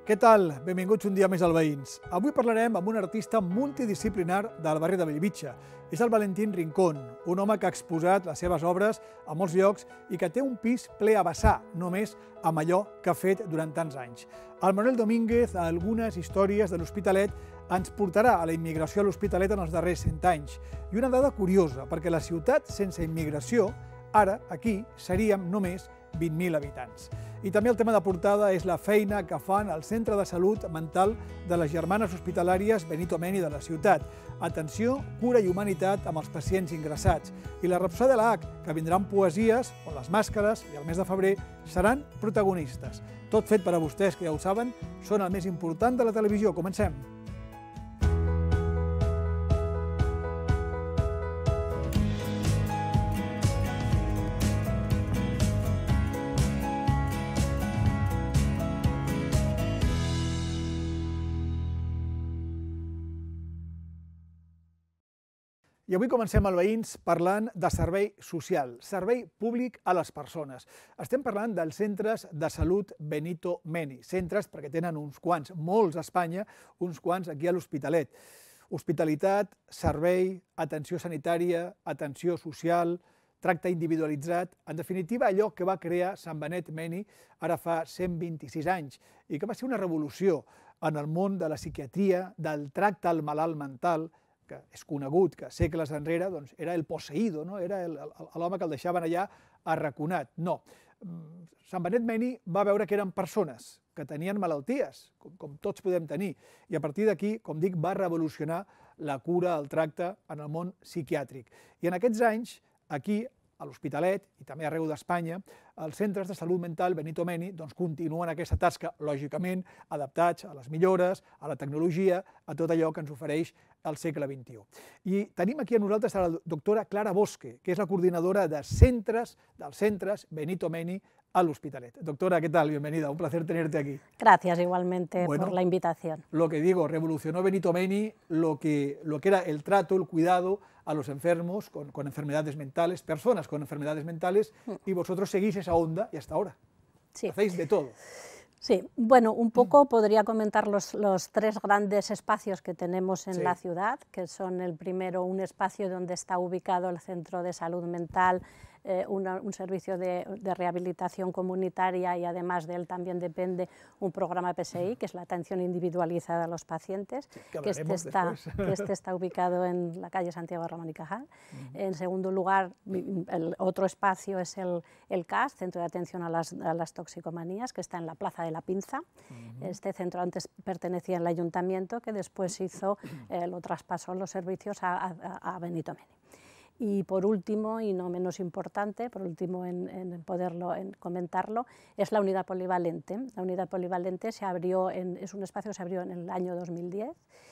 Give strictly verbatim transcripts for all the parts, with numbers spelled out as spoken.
Què tal? Benvinguts un dia més al Veïns. Avui parlarem amb un artista multidisciplinar del barri de Bellvitge. És el Valentín Rincón, un home que ha exposat les seves obres a molts llocs i que té un pis ple a vessar, només amb allò que ha fet durant tants anys. El Manuel Domínguez, a algunes històries de l'Hospitalet, ens portarà a la immigració a l'Hospitalet en els darrers cent anys. I una dada curiosa, perquè la ciutat sense immigració, ara, aquí, seríem només vint mil habitants. I també el tema de portada és la feina que fan al Centre de Salut Mental de les Germanes Hospitalàries Benito Meni de la ciutat. Atenció, cura i humanitat amb els pacients ingressats. I la Rapsòdia de la H, que vindran poesies on les màscares i el mes de febrer seran protagonistes. Tot fet per a vostès, que ja ho saben, són el més important de la televisió. Comencem. I avui comencem al Veïns parlant de servei social, servei públic a les persones. Estem parlant dels centres de salut Benito Meni, centres perquè tenen uns quants, molts a Espanya, uns quants aquí a l'Hospitalet. Hospitalitat, servei, atenció sanitària, atenció social, tracte individualitzat, en definitiva allò que va crear Sant Benet Meni ara fa cent vint-i-sis anys i que va ser una revolució en el món de la psiquiatria, del tracte al malalt mental, que és conegut que segles enrere doncs, era el posseïdo, no? Era l'home que el deixaven allà arraconat. No. Sant Benet Meni va veure que eren persones que tenien malalties, com, com tots podem tenir, i a partir d'aquí, com dic, va revolucionar la cura, el tracte en el món psiquiàtric. I en aquests anys, aquí, a l'Hospitalet i també arreu d'Espanya, els centres de salut mental Benito Meni doncs, continuen aquesta tasca, lògicament, adaptats a les millores, a la tecnologia, a tot allò que ens ofereix el segle vint-i-u. I tenim aquí a nosaltres a la doctora Clara Bosque, que és la coordinadora de centres dels centres Benito Meni a l'Hospitalet. Doctora, ¿qué tal? Bienvenida, un placer tenerte aquí. Gracias igualmente bueno, por la invitación. Lo que digo, revolucionó Benito Meni lo que, lo que era el trato, el cuidado a los enfermos con, con enfermedades mentales, personas con enfermedades mentales, y vosotros seguís esa onda y hasta ahora. Sí. Hacéis de todo. Sí, bueno, un poco podría comentar los, los tres grandes espacios que tenemos en sí. la ciudad, que son el primero, un espacio donde está ubicado el Centro de Salud Mental, eh, una, un servicio de, de rehabilitación comunitaria y además de él también depende un programa P S I, que es la atención individualizada a los pacientes, sí, que, que, este está, que este está ubicado en la calle Santiago Ramón y Cajal. Uh-huh. En segundo lugar, el otro espacio es el, el C A S, Centro de Atención a las, a las Toxicomanías, que está en la Plaza de la Pinza. Uh-huh. Este centro antes pertenecía al ayuntamiento, que después hizo, eh, lo traspasó los servicios a, a, a Benito Meni. Y por último, y no menos importante, por último en, en poderlo en comentarlo, es la unidad polivalente. La unidad polivalente se abrió en, es un espacio que se abrió en el año dos mil diez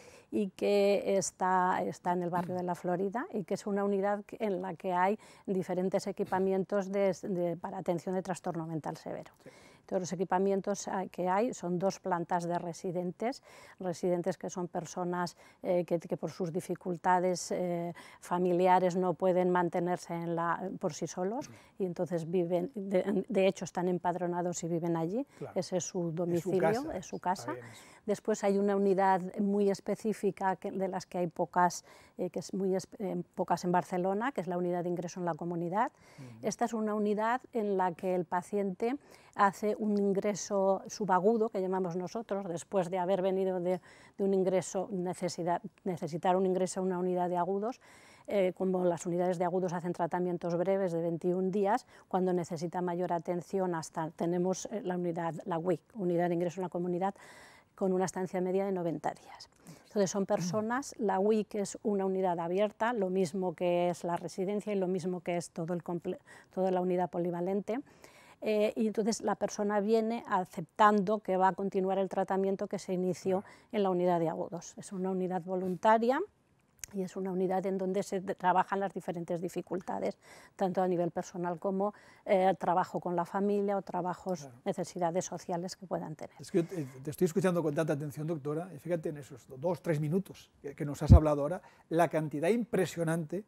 y que está, está en el barrio de la Florida y que es una unidad en la que hay diferentes equipamientos de, de, para atención de trastorno mental severo. Sí. Todos los equipamientos que hay son dos plantas de residentes, residentes que son personas eh, que, que por sus dificultades eh, familiares no pueden mantenerse en la, por sí solos y entonces viven, de, de hecho están empadronados y viven allí, claro. Ese es su domicilio, es su casa. Es su casa. Después hay una unidad muy específica que, de las que hay pocas, eh, que es muy eh, pocas en Barcelona, que es la unidad de ingreso en la comunidad. Uh-huh. Esta es una unidad en la que el paciente hace un ingreso subagudo, que llamamos nosotros, después de haber venido de, de un ingreso, necesidad, necesitar un ingreso a una unidad de agudos. Eh, como las unidades de agudos hacen tratamientos breves de veintiún días, cuando necesita mayor atención hasta tenemos la unidad, la U I C, Unidad de Ingreso en la Comunidad, con una estancia media de noventa días. Entonces son personas, la U I C es una unidad abierta, lo mismo que es la residencia y lo mismo que es todo el toda la unidad polivalente. Eh, y entonces la persona viene aceptando que va a continuar el tratamiento que se inició en la unidad de agudos. Es una unidad voluntaria y es una unidad en donde se trabajan las diferentes dificultades, tanto a nivel personal como eh, trabajo con la familia o trabajos, claro. Necesidades sociales que puedan tener. Es que te estoy escuchando con tanta atención, doctora, y fíjate en esos dos, tres minutos que, que nos has hablado ahora, la cantidad impresionante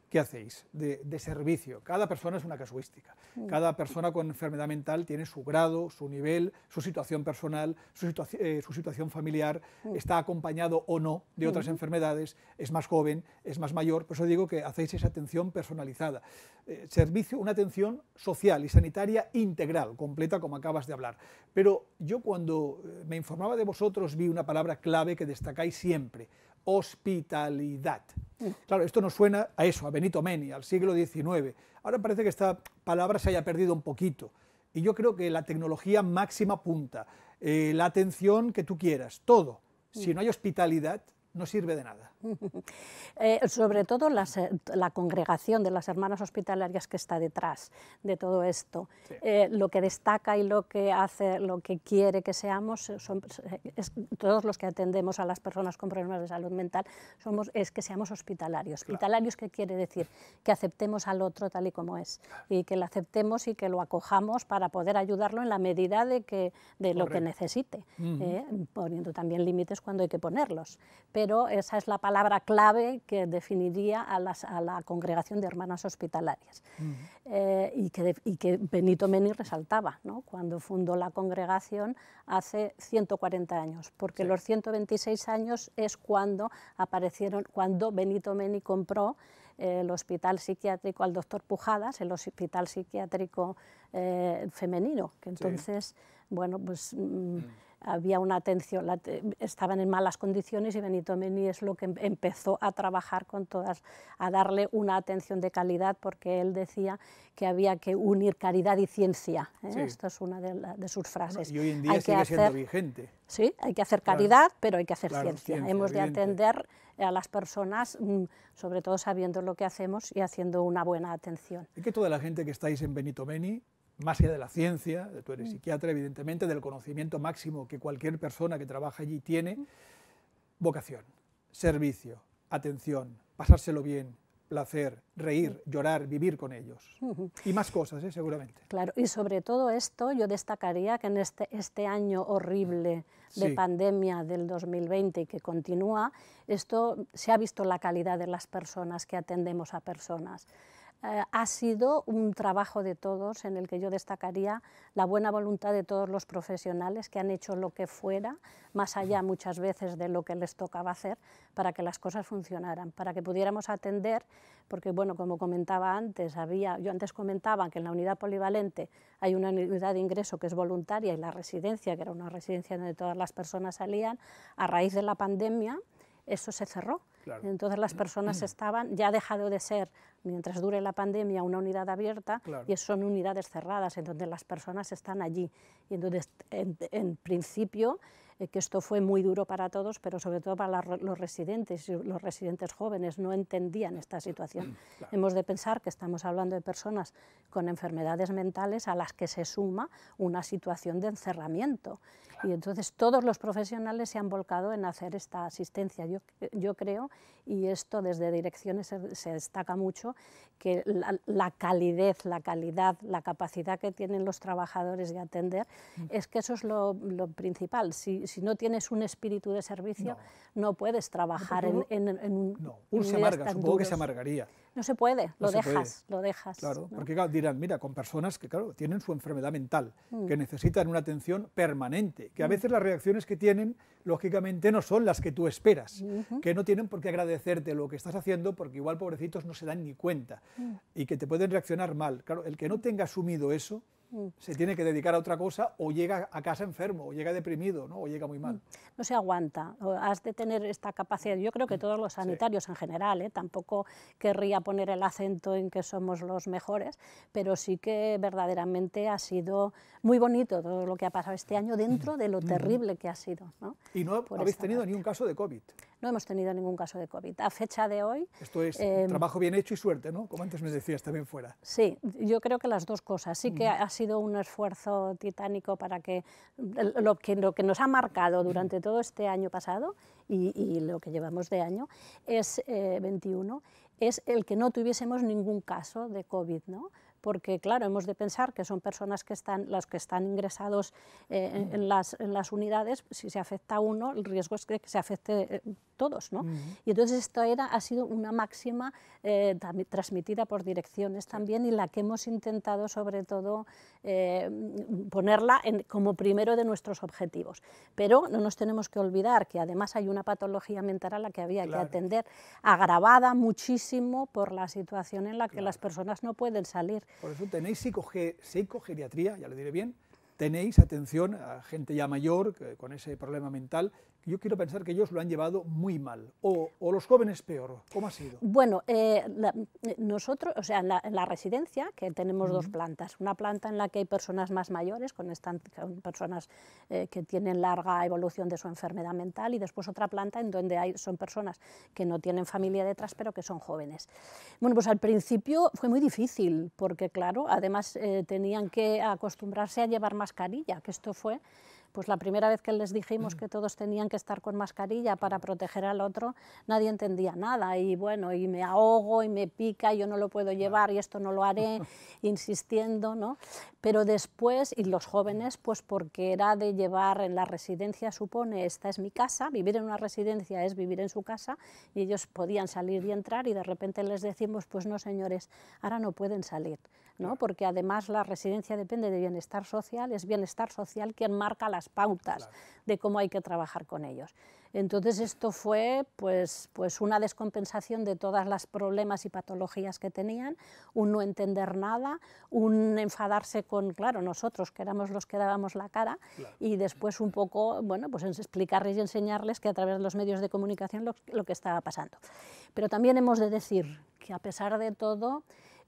¿qué hacéis? De, de servicio. Cada persona es una casuística. Cada persona con enfermedad mental tiene su grado, su nivel, su situación personal, su, situa eh, su situación familiar, está acompañado o no de otras enfermedades, es más joven, es más mayor. Por eso digo que hacéis esa atención personalizada. Eh, servicio, una atención social y sanitaria integral, completa, como acabas de hablar. Pero yo cuando me informaba de vosotros vi una palabra clave que destacáis siempre: hospitalidad. Claro, esto nos suena a eso, a Benito Meni, al siglo diecinueve. Ahora parece que esta palabra se haya perdido un poquito. Y yo creo que la tecnología máxima punta, eh, la atención que tú quieras, todo. Si no hay hospitalidad, no sirve de nada. Eh, sobre todo las, la congregación de las hermanas hospitalarias que está detrás de todo esto. Sí. Eh, lo que destaca y lo que hace, lo que quiere que seamos, son, es, todos los que atendemos a las personas con problemas de salud mental, somos, es que seamos hospitalarios. Claro. Hospitalarios, ¿qué quiere decir? Que aceptemos al otro tal y como es, y que lo aceptemos y que lo acojamos para poder ayudarlo en la medida de, que, de lo que necesite, uh-huh. eh, poniendo también límites cuando hay que ponerlos. Pero Pero esa es la palabra clave que definiría a, las, a la congregación de hermanas hospitalarias. Uh-huh. eh, y, que de, y que Benito Meni resaltaba, ¿no?, cuando fundó la congregación hace ciento cuarenta años, porque sí. los ciento veintiséis años es cuando aparecieron, cuando Benito Meni compró eh, el hospital psiquiátrico al doctor Pujadas, el hospital psiquiátrico eh, femenino, que entonces, sí. bueno, pues... Mm, había una atención, la, estaban en malas condiciones y Benito Meni es lo que empezó a trabajar con todas, a darle una atención de calidad, porque él decía que había que unir caridad y ciencia. ¿eh? Sí. Esto es una de, la, de sus frases. Bueno, y hoy en día hay sigue que siendo hacer, vigente. Sí, hay que hacer caridad, claro, pero hay que hacer claro, ciencia. ciencia. Hemos evidente. de atender a las personas, sobre todo sabiendo lo que hacemos y haciendo una buena atención. Y que toda la gente que estáis en Benito Meni, más allá de la ciencia, tú eres psiquiatra, evidentemente, del conocimiento máximo que cualquier persona que trabaja allí tiene, vocación, servicio, atención, pasárselo bien, placer, reír, llorar, vivir con ellos. Uh-huh. Y más cosas, ¿eh? Seguramente. Claro, y sobre todo esto yo destacaría que en este, este año horrible de sí. pandemia del dos mil veinte y que continúa, esto se ha visto la calidad de las personas que atendemos a personas. Eh, ha sido un trabajo de todos en el que yo destacaría la buena voluntad de todos los profesionales que han hecho lo que fuera, más allá muchas veces de lo que les tocaba hacer, para que las cosas funcionaran, para que pudiéramos atender, porque bueno, como comentaba antes, había, yo antes comentaba que en la unidad polivalente hay una unidad de ingreso que es voluntaria y la residencia, que era una residencia donde todas las personas salían. A raíz de la pandemia eso se cerró. Claro. Entonces las personas estaban, ya ha dejado de ser, mientras dure la pandemia, una unidad abierta, claro, y son unidades cerradas, en donde las personas están allí. Y entonces, en, en principio, eh, que esto fue muy duro para todos, pero sobre todo para la, los residentes, y los residentes jóvenes no entendían esta situación. Claro. Hemos de pensar que estamos hablando de personas con enfermedades mentales a las que se suma una situación de encerramiento. Claro. Y entonces todos los profesionales se han volcado en hacer esta asistencia. Yo, yo creo, y esto desde direcciones se, se destaca mucho, que la, la calidez, la calidad, la capacidad que tienen los trabajadores de atender, mm. es que eso es lo, lo principal. Si, si no tienes un espíritu de servicio, no, no puedes trabajar no, en, en, en un... No, uno se amarga, supongo duros. que se amargaría. No se puede, lo no dejas, puede. lo dejas. Claro, ¿no? porque claro, dirán, mira, con personas que claro, tienen su enfermedad mental, mm. que necesitan una atención permanente, que a veces mm. las reacciones que tienen, lógicamente, no son las que tú esperas, mm-hmm. que no tienen por qué agradecerte lo que estás haciendo, porque igual, pobrecitos, no se dan ni cuenta, mm. y que te pueden reaccionar mal. Claro, el que no tenga asumido eso, mm. se tiene que dedicar a otra cosa, o llega a casa enfermo, o llega deprimido, ¿no? O llega muy mal. No se aguanta, has de tener esta capacidad. Yo creo que todos los sanitarios sí. en general, ¿eh? Tampoco querría poner el acento en que somos los mejores, pero sí que verdaderamente ha sido muy bonito todo lo que ha pasado este año dentro de lo terrible que ha sido, ¿no? Y no Por habéis tenido parte. ni un caso de COVID. No hemos tenido ningún caso de COVID. A fecha de hoy... Esto es eh, trabajo bien hecho y suerte, ¿no? Como antes me decías también fuera. Sí, yo creo que las dos cosas. Sí que mm. ha sido un esfuerzo titánico para que lo, que lo que nos ha marcado durante todo este año pasado y, y lo que llevamos de año es eh, veintiuno, es el que no tuviésemos ningún caso de COVID, ¿no? porque claro, hemos de pensar que son personas que están, los que están ingresados eh, en, en, las, en las unidades, si se afecta a uno, el riesgo es que, que se afecte eh, todos, ¿no? Uh-huh. Y entonces esto era, ha sido una máxima eh, transmitida por direcciones sí. también, y la que hemos intentado sobre todo eh, ponerla en, como primero de nuestros objetivos. Pero no nos tenemos que olvidar que además hay una patología mental a la que había claro. que atender, agravada muchísimo por la situación en la que claro. las personas no pueden salir. Por eso tenéis psicoge psicogeriatría, ya lo diré bien, tenéis atención a gente ya mayor que, con ese problema mental. Yo quiero pensar que ellos lo han llevado muy mal, o, o los jóvenes peor. ¿Cómo ha sido? Bueno, eh, la, nosotros, o sea, en la, en la residencia, que tenemos uh-huh. dos plantas, una planta en la que hay personas más mayores, con, estan, con personas eh, que tienen larga evolución de su enfermedad mental, y después otra planta en donde hay, son personas que no tienen familia detrás, pero que son jóvenes. Bueno, pues al principio fue muy difícil, porque claro, además eh, tenían que acostumbrarse a llevar mascarilla, que esto fue... Pues la primera vez que les dijimos que todos tenían que estar con mascarilla para proteger al otro, nadie entendía nada, y bueno, y me ahogo, y me pica, y yo no lo puedo llevar, y esto no lo haré, insistiendo, ¿no? Pero después, y los jóvenes, pues porque era de llevar en la residencia, supone, esta es mi casa, vivir en una residencia es vivir en su casa, y ellos podían salir y entrar, y de repente les decimos, pues no señores, ahora no pueden salir, ¿no? Porque además la residencia depende de bienestar social, es bienestar social quien marca las pautas claro. de cómo hay que trabajar con ellos. Entonces esto fue pues, pues una descompensación de todas las problemas y patologías que tenían, un no entender nada, un enfadarse con, claro, nosotros que éramos los que dábamos la cara, claro. y después un poco, bueno, pues explicarles y enseñarles que a través de los medios de comunicación lo, lo que estaba pasando. Pero también hemos de decir que a pesar de todo,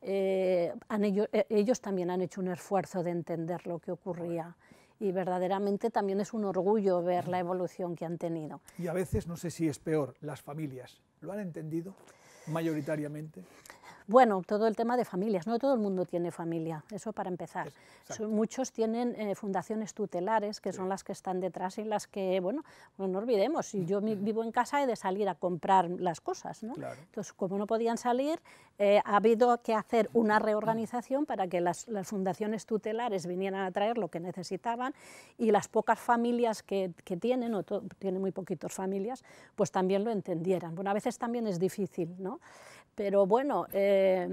eh, han ellos, ellos también han hecho un esfuerzo de entender lo que ocurría. Y verdaderamente también es un orgullo ver la evolución que han tenido. Y a veces, no sé si es peor, las familias, ¿lo han entendido mayoritariamente? Bueno, todo el tema de familias, no todo el mundo tiene familia, eso para empezar. Son, muchos tienen eh, fundaciones tutelares, que sí. son las que están detrás y las que, bueno, bueno no olvidemos, si yo mi, vivo en casa he de salir a comprar las cosas, ¿no? Claro. Entonces, como no podían salir, eh, ha habido que hacer una reorganización para que las, las fundaciones tutelares vinieran a traer lo que necesitaban, y las pocas familias que, que tienen, o to, tienen muy poquitas familias, pues también lo entendieran. Bueno, a veces también es difícil, ¿no? Pero bueno, eh,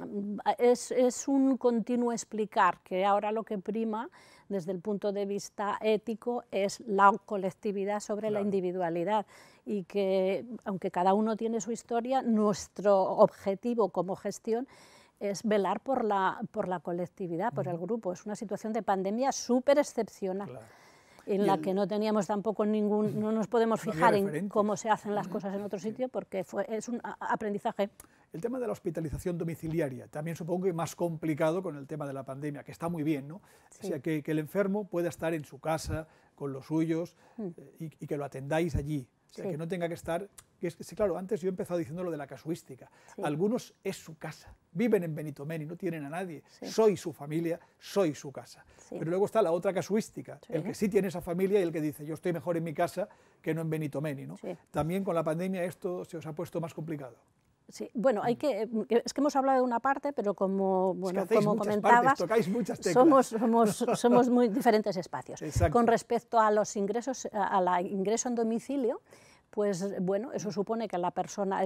es, es un continuo explicar que ahora lo que prima desde el punto de vista ético es la colectividad sobre claro. la individualidad, y que aunque cada uno tiene su historia, nuestro objetivo como gestión es velar por la, por la colectividad, por el grupo. Es una situación de pandemia súper excepcional. Claro. En la el, que no teníamos tampoco ningún, no nos podemos fijar no en cómo se hacen las cosas en otro sitio, porque fue, es un aprendizaje. El tema de la hospitalización domiciliaria, también supongo que más complicado con el tema de la pandemia, que está muy bien, ¿no? Sí. O sea, que, que el enfermo pueda estar en su casa, con los suyos, mm. eh, y, y que lo atendáis allí. O sea, sí. que no tenga que estar... Que es, sí, claro, antes yo he empezado diciendo lo de la casuística. Sí. Algunos es su casa, viven en Benito-Meni, no tienen a nadie. Sí. Soy su familia, soy su casa. Sí. Pero luego está la otra casuística, sí. el que sí tiene esa familia y el que dice, yo estoy mejor en mi casa que no en Benito-Meni, ¿no? Sí. También con la pandemia esto se os ha puesto más complicado. Sí, bueno, hay que, es que hemos hablado de una parte, pero como, bueno, es que como comentabas, partes, tocáis muchas teclas. Somos, somos, somos muy diferentes espacios. Exacto. Con respecto a los ingresos, a la ingreso en domicilio, pues bueno, eso supone que la persona,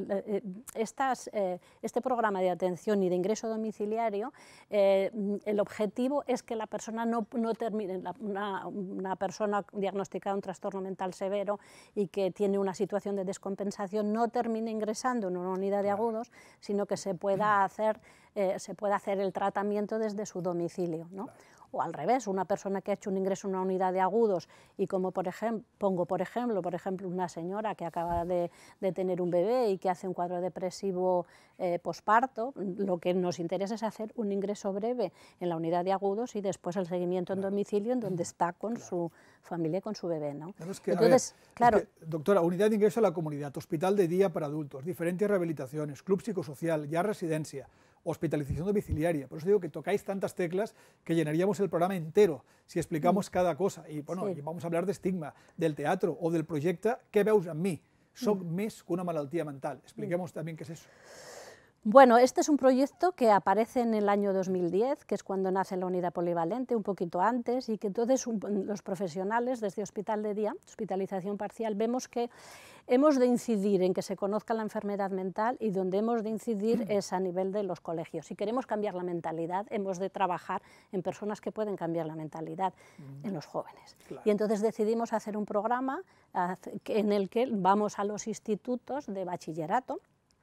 estas, eh, este programa de atención y de ingreso domiciliario, eh, el objetivo es que la persona no, no termine, una, una persona diagnosticada un trastorno mental severo y que tiene una situación de descompensación, no termine ingresando en una unidad de agudos, sino que se pueda hacer, eh, se pueda hacer el tratamiento desde su domicilio, ¿no? Claro. O al revés, una persona que ha hecho un ingreso en una unidad de agudos y como por ejemplo, pongo por ejemplo, por ejemplo una señora que acaba de, de tener un bebé y que hace un cuadro depresivo eh, posparto, lo que nos interesa es hacer un ingreso breve en la unidad de agudos y después el seguimiento en domicilio en donde está con claro. su familia y con su bebé, ¿no? Es que, Entonces, ver, claro. Es que, doctora, unidad de ingreso a la comunidad, hospital de día para adultos, diferentes rehabilitaciones, club psicosocial, ya residencia, hospitalización domiciliaria. Por eso digo que tocáis tantas teclas que llenaríamos el programa entero si explicamos mm. cada cosa. Y bueno, sí. vamos a hablar de estigma, del teatro o del projecte Què veus en mi? Soc mm. més que una malaltia mental. Expliquemos mm. también qué es eso. Bueno, este es un proyecto que aparece en el año dos mil diez, que es cuando nace la unidad polivalente, un poquito antes, y que entonces un, los profesionales desde Hospital de Día, hospitalización parcial, vemos que hemos de incidir en que se conozca la enfermedad mental, y donde hemos de incidir es a nivel de los colegios. Si queremos cambiar la mentalidad, hemos de trabajar en personas que pueden cambiar la mentalidad, mm. en los jóvenes. Claro. Y entonces decidimos hacer un programa en el que vamos a los institutos de bachillerato.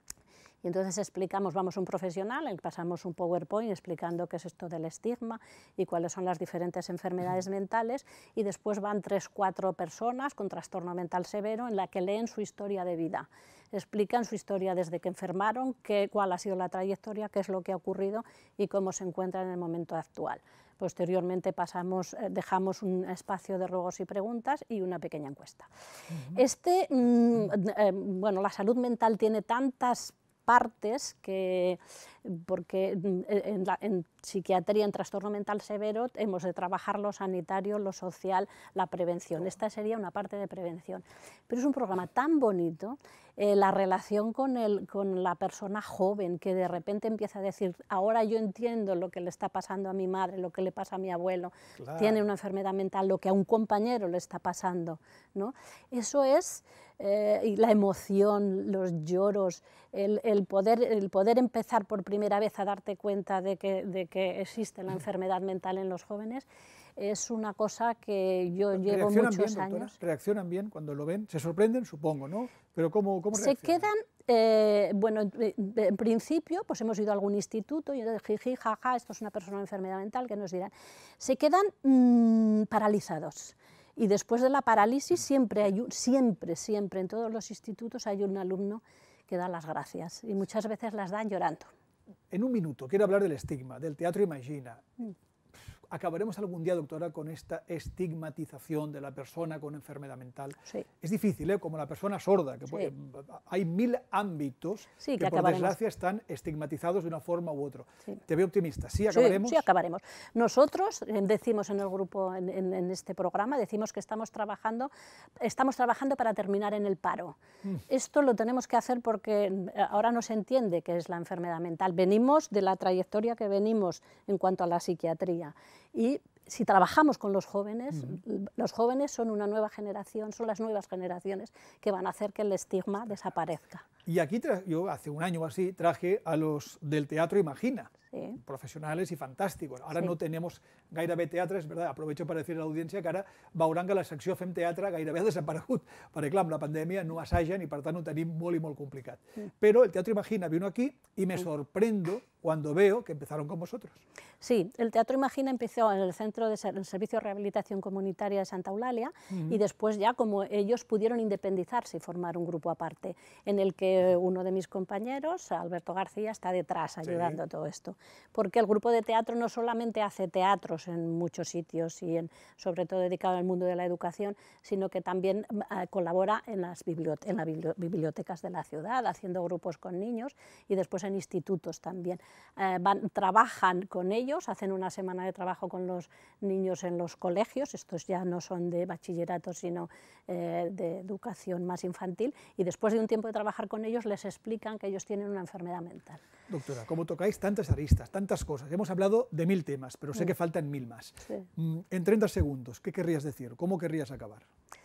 Y entonces explicamos, vamos a un profesional, pasamos un PowerPoint explicando qué es esto del estigma y cuáles son las diferentes enfermedades mentales, y después van tres, cuatro personas con trastorno mental severo en la que leen su historia de vida. Explican su historia desde que enfermaron, qué, cuál ha sido la trayectoria, qué es lo que ha ocurrido y cómo se encuentran en el momento actual. Posteriormente pasamos, dejamos un espacio de ruegos y preguntas y una pequeña encuesta. Uh-huh. Este, mmm, eh, bueno, la salud mental tiene tantas partes que, porque en, la, en psiquiatría, en trastorno mental severo, hemos de trabajar lo sanitario, lo social, la prevención. Esta sería una parte de prevención. Pero es un programa tan bonito, eh, la relación con, el, con la persona joven, que de repente empieza a decir, ahora yo entiendo lo que le está pasando a mi madre, lo que le pasa a mi abuelo, claro. Tiene una enfermedad mental, lo que a un compañero le está pasando, ¿no? Eso es... Eh, y la emoción, los lloros, el, el, poder, el poder empezar por primera vez a darte cuenta de que, de que existe la enfermedad mental en los jóvenes, es una cosa que yo llevo muchos bien, años. Doctora, reaccionan bien cuando lo ven, se sorprenden, supongo, ¿no? Pero ¿cómo, cómo se reaccionan? quedan, eh, bueno, en, en principio, pues hemos ido a algún instituto y entonces, jiji, jaja, esto es una persona con enfermedad mental, que nos dirán, se quedan mmm, paralizados. Y después de la parálisis siempre, hay, siempre, siempre, en todos los institutos hay un alumno que da las gracias, y muchas veces las dan llorando. En un minuto, quiero hablar del estigma, del Teatro Imagina. Mm. ¿Acabaremos algún día, doctora, con esta estigmatización de la persona con enfermedad mental? Sí. Es difícil, ¿eh? Como la persona sorda, que sí. puede, hay mil ámbitos sí, que, que por desgracia están estigmatizados de una forma u otra. Sí. Te veo optimista, ¿sí acabaremos? Sí, sí, acabaremos. Nosotros decimos en el grupo, en, en, en este programa, decimos que estamos trabajando, estamos trabajando para terminar en el paro. Mm. Esto lo tenemos que hacer porque ahora no se entiende qué es la enfermedad mental. Venimos de la trayectoria que venimos en cuanto a la psiquiatría. Y si trabajamos con los jóvenes, uh-huh. los jóvenes son una nueva generación, son las nuevas generaciones que van a hacer que el estigma desaparezca. Y aquí yo hace un año o así traje a los del Teatro Imagina, sí. profesionales y fantàsticos. Ara sí. no tenemos gairebé teatre, és veritat, aprovecho per dir a l'audiència que ara veuran que la secció Fem Teatre gairebé ha desaparegut, perquè clar, amb la pandèmia no assagen i per tant ho tenim molt i molt complicat. Sí. Pero el Teatro Imagina vino aquí y me sí. sorprendo cuando veo que empezaron con vosotros. Sí, el Teatro Imagina empezó en el Centro de el Servicio de Rehabilitación Comunitaria de Santa Eulalia uh-huh. y después ya como ellos pudieron independizarse y formar un grupo aparte, en el que uno de mis compañeros, Alberto García, está detrás ayudando sí. a todo esto. Porque el grupo de teatro no solamente hace teatros en muchos sitios y en, sobre todo dedicado al mundo de la educación, sino que también uh, colabora en las, bibliote en las bibliotecas de la ciudad, haciendo grupos con niños y después en institutos también. Uh, van, trabajan con ellos, hacen una semana de trabajo con los niños en los colegios, estos ya no son de bachillerato, sino eh, de educación más infantil, y después de un tiempo de trabajar con ellos les explican que ellos tienen una enfermedad mental. Doctora, como tocáis tantas aristas, tantas cosas, hemos hablado de mil temas, pero sé mm. que faltan mil más. Sí. En treinta segundos, ¿qué querrías decir? ¿Cómo querrías acabar?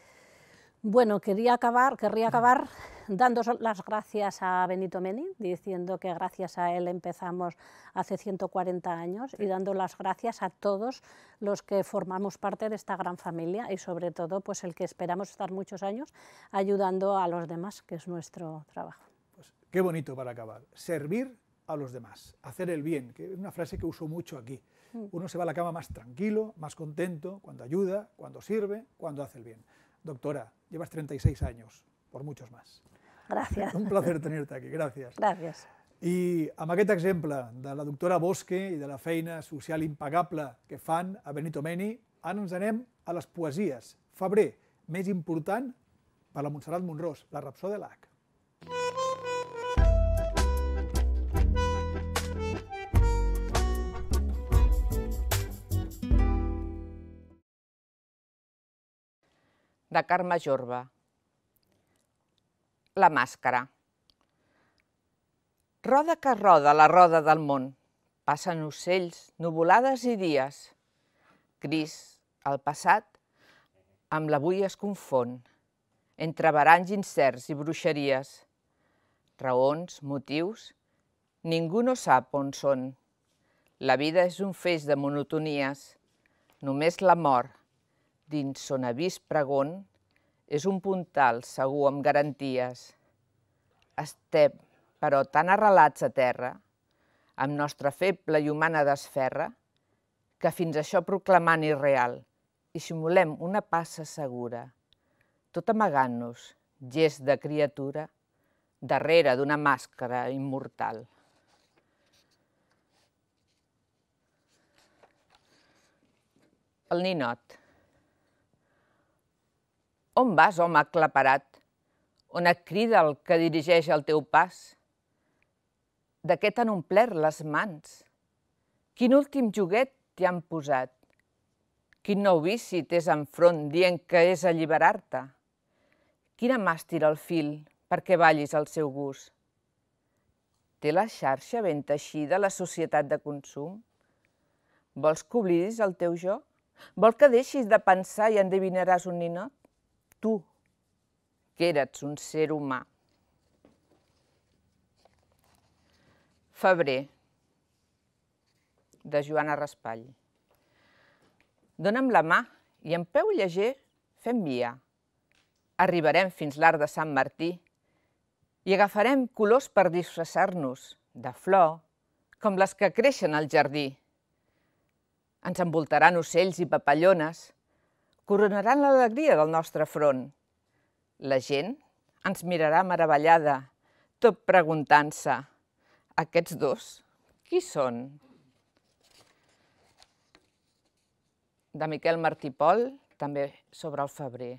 Bueno, quería acabar, querría acabar dando las gracias a Benito Meni, diciendo que gracias a él empezamos hace ciento cuarenta años, y dando las gracias a todos los que formamos parte de esta gran familia y sobre todo pues el que esperamos estar muchos años ayudando a los demás, que es nuestro trabajo. Pues qué bonito para acabar, servir a los demás, hacer el bien, que es una frase que uso mucho aquí. Uno se va a la cama más tranquilo, más contento, cuando ayuda, cuando sirve, cuando hace el bien. Doctora, llevas treinta y seis años, por muchos más. Gràcies. Un placer tenir-te aquí, gràcies. Gràcies. I amb aquest exemple de la doctora Bosque i de la feina social impagable que fan a Benito Meni, ara ens anem a les poesies. Febrer, més important per la Montserrat Monrós, la Rapsó de l'H. De Carme Jorba. La màscara. Roda que roda la roda del món. Passen ocells, nuvolades i dies. Cris, el passat, amb l'avui es confon, entre baranys incerts i bruixeries. Raons, motius, ningú no sap on són. La vida és un feix de monotonies. Només la mort, dins son avís pregón, és un puntal segur amb garanties. Estem, però, tan arrelats a terra, amb nostra feble i humana desferra, que fins això proclamant irreal i simulem una passa segura, tot amagant-nos, gest de criatura, darrere d'una màscara immortal. El ninot. On vas, home aclaparat? On et crida el que dirigeix el teu pas? De què t'han omplert les mans? Quin últim joguet t'hi han posat? Quin nou vici t'és enfront dient que és alliberar-te? Quina mà estira el fil perquè ballis al seu gust? Té la xarxa ben teixida la societat de consum? Vols que oblidis el teu jo? Vol que deixis de pensar i endevinaràs un ninot? Tu, que eres un ser humà. Febrer, de Joana Raspall. Dóna'm la mà i en peu lleger fem via. Arribarem fins l'arc de Sant Martí i agafarem colors per disfressar-nos de flor, com les que creixen al jardí. Ens envoltaran ocells i papallones, coronaran l'alegria del nostre front. La gent ens mirarà meravellada, tot preguntant-se, aquests dos, qui són? De Miquel Martí Pol, també sobre el febrer.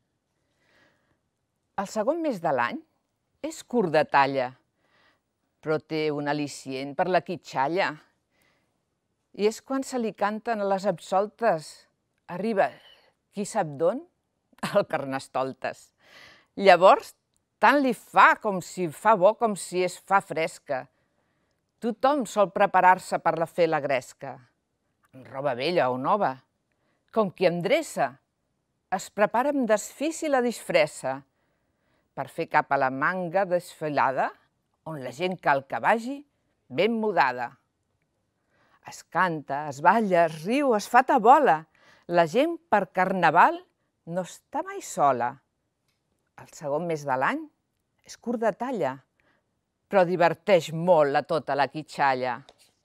El segon mes de l'any és curt de talla, però té un al·licient per la quitxalla. I és quan se li canten a les absoltes. Arriba, qui sap d'on? El Carnestoltes. Llavors, tant li fa com si fa bo com si es fa fresca. Tothom sol preparar-se per la fer la gresca. Amb roba vella o nova. Com qui endreça, es prepara amb desfici la disfressa per fer cap a la manga desfilada on la gent cal que vagi ben mudada. Es canta, es balla, es riu, es fa tabola. La gent per carnaval no està mai sola. El segon mes de l'any és curt de talla, però diverteix molt a tota la quitxalla.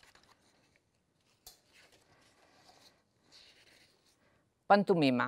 Pantomima.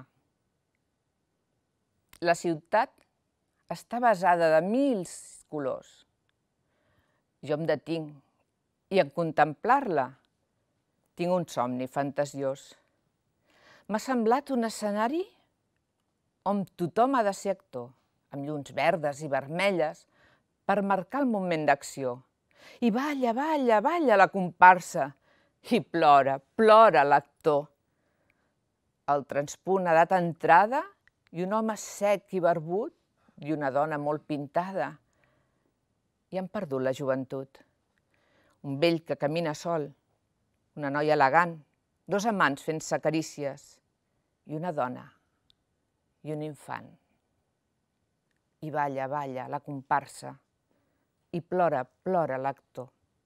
La ciutat està basada de mil colors. Jo em detinc i en contemplar-la tinc un somni fantasiós. M'ha semblat un escenari on tothom ha de ser actor, amb llums verdes i vermelles, per marcar el moment d'acció. I balla, balla, balla la comparsa, i plora, plora l'actor. El transpunt edat entrada i un home sec i barbut i una dona molt pintada. I han perdut la joventut. Un vell que camina sol, una noia elegant, dos amants fent-se carícies i una dona i un infant. I balla, balla la comparsa i plora, plora l'actor.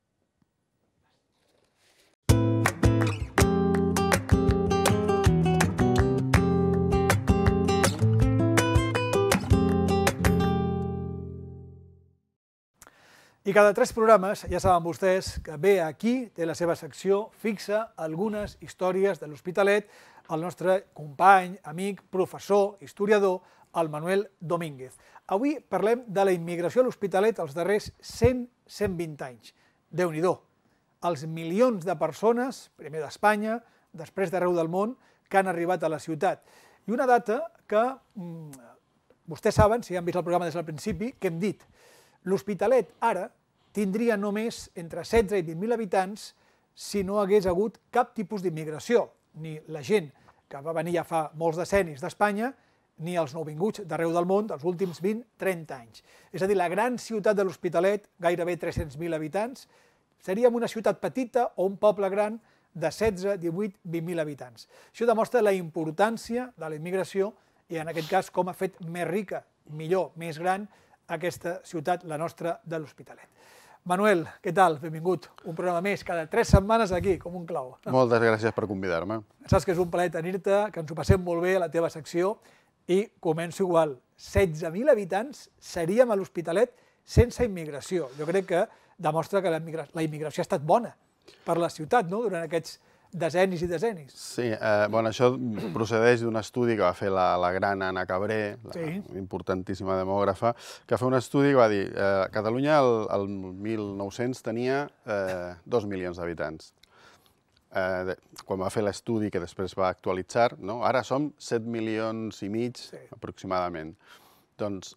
I cada tres programes, ja saben vostès, que ve aquí, té la seva secció fixa, algunes històries de l'Hospitalet, el nostre company, amic, professor, historiador, el Manuel Domínguez. Avui parlem de la immigració a l'Hospitalet els darrers cent a cent vint anys. Déu-n'hi-do, els milions de persones, primer d'Espanya, després d'arreu del món, que han arribat a la ciutat. I una data que, vostès saben, si han vist el programa des del principi, que hem dit, l'Hospitalet ara tindria només entre setze i vint mil habitants si no hagués hagut cap tipus d'immigració, ni la gent que va venir ja fa molts decennis d'Espanya, ni els nouvinguts d'arreu del món dels últims vint a trenta anys. És a dir, la gran ciutat de l'Hospitalet, gairebé tres-cents mil habitants, seríem una ciutat petita o un poble gran de setze, divuit, vint mil habitants. Això demostra la importància de la immigració i, en aquest cas, com ha fet més rica, millor, més gran, aquesta ciutat, la nostra, de l'Hospitalet. Manuel, què tal? Benvingut. Un programa més, cada tres setmanes aquí, com un clau. Moltes gràcies per convidar-me. Saps que és un plaer tenir-te, que ens ho passem molt bé a la teva secció, i començo igual. setze mil habitants seríem a l'Hospitalet sense immigració. Jo crec que demostra que la immigració ha estat bona per la ciutat, no?, durant aquests desenis i desenis. Sí, eh, bueno, això procedeix d'un estudi que va fer la, la gran Anna Cabré, la Sí. importantíssima demògrafa, que va fer un estudi que va dir eh, Catalunya el, el mil nou-cents tenia eh, dos milions d'habitants. Eh, de- quan va fer l'estudi, que després va actualitzar, no? Ara som set milions i mig, Sí. aproximadament. Doncs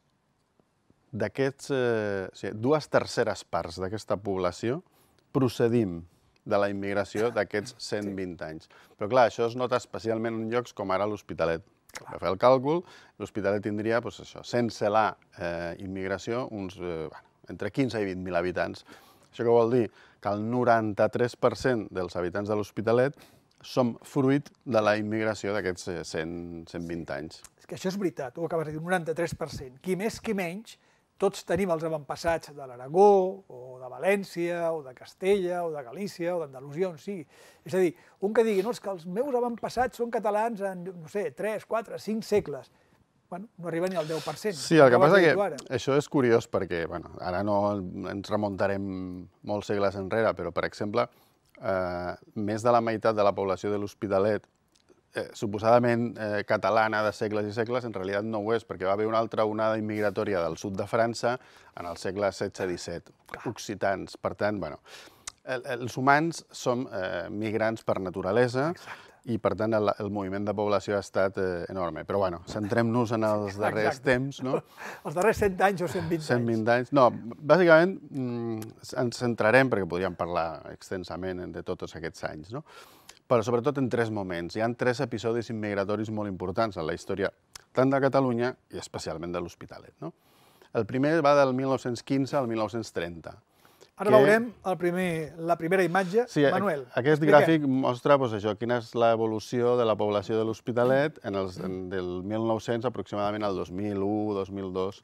d'aquests, eh, o sigui, dues terceres parts d'aquesta població procedim de la immigració d'aquests cent vint anys. Però clar, això es nota especialment en llocs com ara l'Hospitalet. Per fer el càlcul, l'Hospitalet tindria, doncs això, sense la eh, immigració, uns eh, bueno, entre quinze i vint mil habitants. Això què vol dir? Que el noranta-tres per cent dels habitants de l'Hospitalet som fruit de la immigració d'aquests eh, cent, cent vint anys. És que això és veritat, ho acabes de dir, un noranta-tres per cent. Qui més, qui menys, tots tenim els avantpassats de l'Aragó, o de València, o de Castella, o de Galícia, o d'Andalusia, on sigui. És a dir, un que digui, no, és que els meus avantpassats són catalans en, no sé, tres, quatre, cinc segles. Bueno, no arriba ni al deu per cent. Sí, el que Acabes passa de dir que tu ara. això és curiós perquè, bueno, ara no ens remuntarem molts segles enrere, però, per exemple, eh, més de la meitat de la població de l'Hospitalet, eh, suposadament eh, catalana de segles i segles, en realitat no ho és, perquè va haver una altra onada immigratòria del sud de França en el segle setze disset, occitans. Per tant, bueno, el, els humans som eh, migrants per naturalesa, i, per tant, el, el moviment de població ha estat eh, enorme. Però, bueno, centrem-nos en els darrers Exacte. temps, no? Els darrers cent anys o cent vint cent anys. vint anys. No, bàsicament mm, ens centrarem, perquè podríem parlar extensament de tots aquests anys, no? Però sobretot en tres moments. Hi ha tres episodis immigratoris molt importants en la història tant de Catalunya i especialment de l'Hospitalet, no? El primer va del mil nou-cents quinze al mil nou-cents trenta. Ara que- veurem el primer, la primera imatge. Sí, a- Manuel, aquest expliquem. gràfic mostra doncs, això, quina és l'evolució de la població de l'Hospitalet en els, en, del mil nou-cents aproximadament al dos mil u, dos mil dos,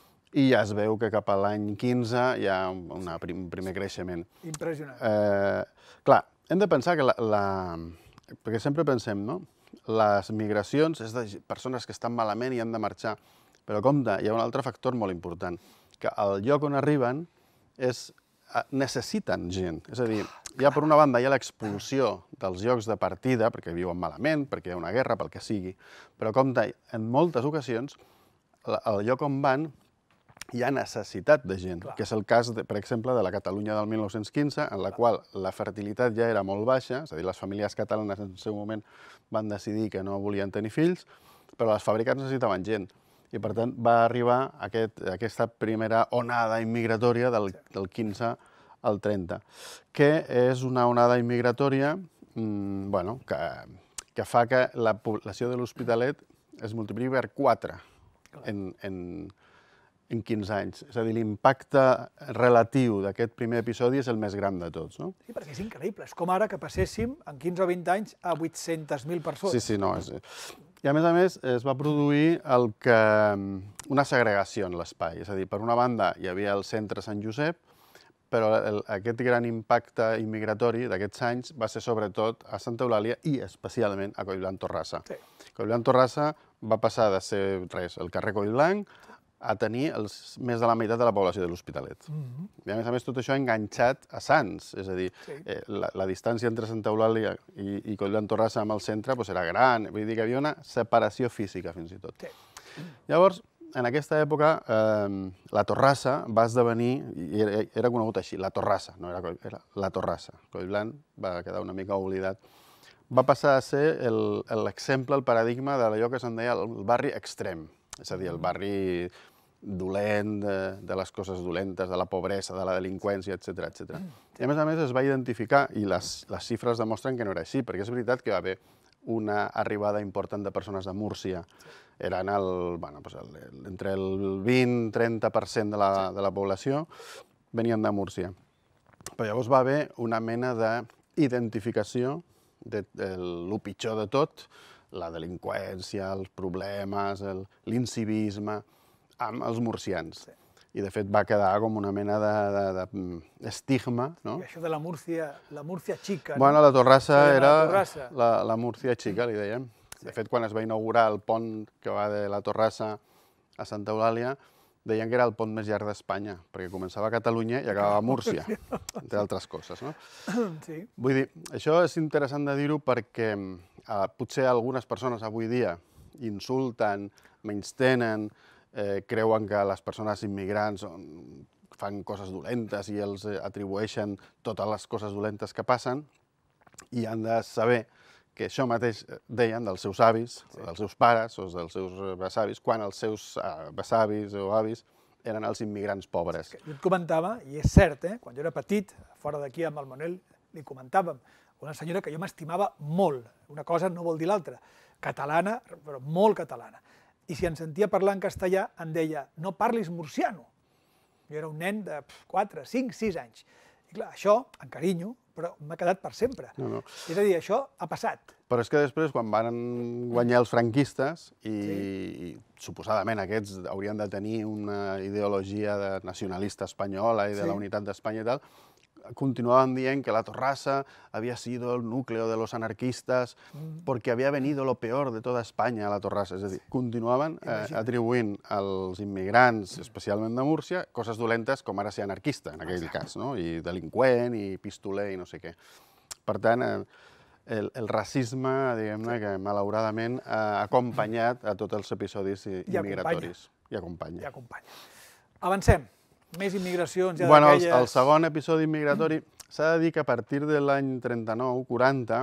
i ja es veu que cap a l'any quinze hi ha un una prim, primer creixement. Impressionant. Eh, clar, hem de pensar que la, la... Perquè sempre pensem, no? Les migracions és de ge- persones que estan malament i han de marxar. Però compte, hi ha un altre factor molt important, que al lloc on arriben és, eh, necessiten gent. És a dir, hi ha per una banda hi ha l'expulsió dels llocs de partida, perquè viuen malament, perquè hi ha una guerra, pel que sigui. Però compte, en moltes ocasions, la- al lloc on van hi ha necessitat de gent, Clar. que és el cas, de, per exemple, de la Catalunya del mil nou-cents quinze, en la qual la fertilitat ja era molt baixa, és a dir, les famílies catalanes en el seu moment van decidir que no volien tenir fills, però les fàbriques necessitaven gent. I, per tant, va arribar aquest, aquesta primera onada immigratòria del, del quinze al trenta, que és una onada immigratòria mmm, bueno, que, que fa que la població de l'Hospitalet es multipliqui per quatre en, en, en quinze anys. És a dir, l'impacte relatiu d'aquest primer episodi és el més gran de tots, no? Sí, perquè és increïble. És com ara que passéssim en quinze o vint anys a vuit-centes mil persones. Sí, sí, no. És... I a més a més es va produir el que... una segregació en l'espai. És a dir, per una banda hi havia el centre Sant Josep, però el, aquest gran impacte immigratori d'aquests anys va ser sobretot a Santa Eulàlia i especialment a Collblanc-Torrassa. Sí. Collblanc-Torrassa va passar de ser res, el carrer Collblanc, a tenir els, més de la meitat de la població de l'Hospitalet. Mhm. I a més a més tot això enganxat a Sants, és a dir, Sí. eh, la, la distància entre Santa Eulàlia i, i Collblanc-Torrassa amb el centre doncs, era gran, vull dir que hi havia una separació física fins i tot. Sí. Llavors, en aquesta època, eh, la Torrassa va esdevenir, i era, era conegut així, la Torrassa, no era, Coll, era la Torrassa. Collblanc va quedar una mica oblidat. Va passar a ser el- l'exemple, el, el paradigma d'allò que se'n deia el, el barri extrem, és a dir, el barri dolent, de, de les coses dolentes, de la pobresa, de la delinqüència, etcètera, etcètera. I a més a més es va identificar, i les, les xifres demostren que no era així, perquè és veritat que va haver una arribada important de persones de Múrcia eren el, bueno, pues el, entre el vint i trenta per cent de la, de la població venien de Múrcia. Però llavors va haver una mena d'identificació de, de lo pitjor de tot, la delinqüència, els problemes, l'incivisme, amb els murcians. Sí. I, de fet, va quedar com una mena d'estigma. No? I això de la Múrcia, la Múrcia xica. No? Bueno, la Torrassa la era Torrassa. La, la Múrcia xica, li dèiem. Sí. De fet, quan es va inaugurar el pont que va de la Torrassa a Santa Eulàlia, deien que era el pont més llarg d'Espanya, perquè començava a Catalunya i acabava a Múrcia, entre altres coses. No? Sí. Vull dir, això és interessant de dir-ho perquè eh, potser algunes persones avui dia insulten, menystenen, eh, creuen que les persones immigrants fan coses dolentes i els atribueixen totes les coses dolentes que passen, i han de saber que això mateix deien dels seus avis, sí. dels seus pares o dels seus besavis, quan els seus besavis o avis eren els immigrants pobres. Jo et comentava, i és cert, eh? Quan jo era petit, fora d'aquí amb el Manuel, li comentàvem, una senyora que jo m'estimava molt, una cosa no vol dir l'altra, catalana, però molt catalana. I si em sentia parlar en castellà, em deia, no parlis murciano. Jo era un nen de quatre, cinc, sis anys. I clar, això, en carinyo, però m'ha quedat per sempre. No, no. És a dir, això ha passat. Però és que després, quan van guanyar els franquistes, i, Sí. i suposadament aquests haurien de tenir una ideologia de nacionalista espanyola i de Sí. la unitat d'Espanya i tal, continuaban dient que la Torrassa había sido el núcleo de los anarquistas mm. porque había venido lo peor de toda España a la Torrassa. És a dir, continuaven eh, atribuint als immigrants, especialment de Múrcia, coses dolentes com ara ser anarquista, en aquell cas, no? I delinqüent, i pistoler, i no sé què. Per tant, eh, el, el racisme, diguem-ne, que malauradament ha acompanyat a tots els episodis immigratoris. I acompanya. I acompanya. Avancem. Més immigracions ja bueno, d'aquelles... El segon episodi immigratori s'ha de dir que a partir de l'any trenta-nou quaranta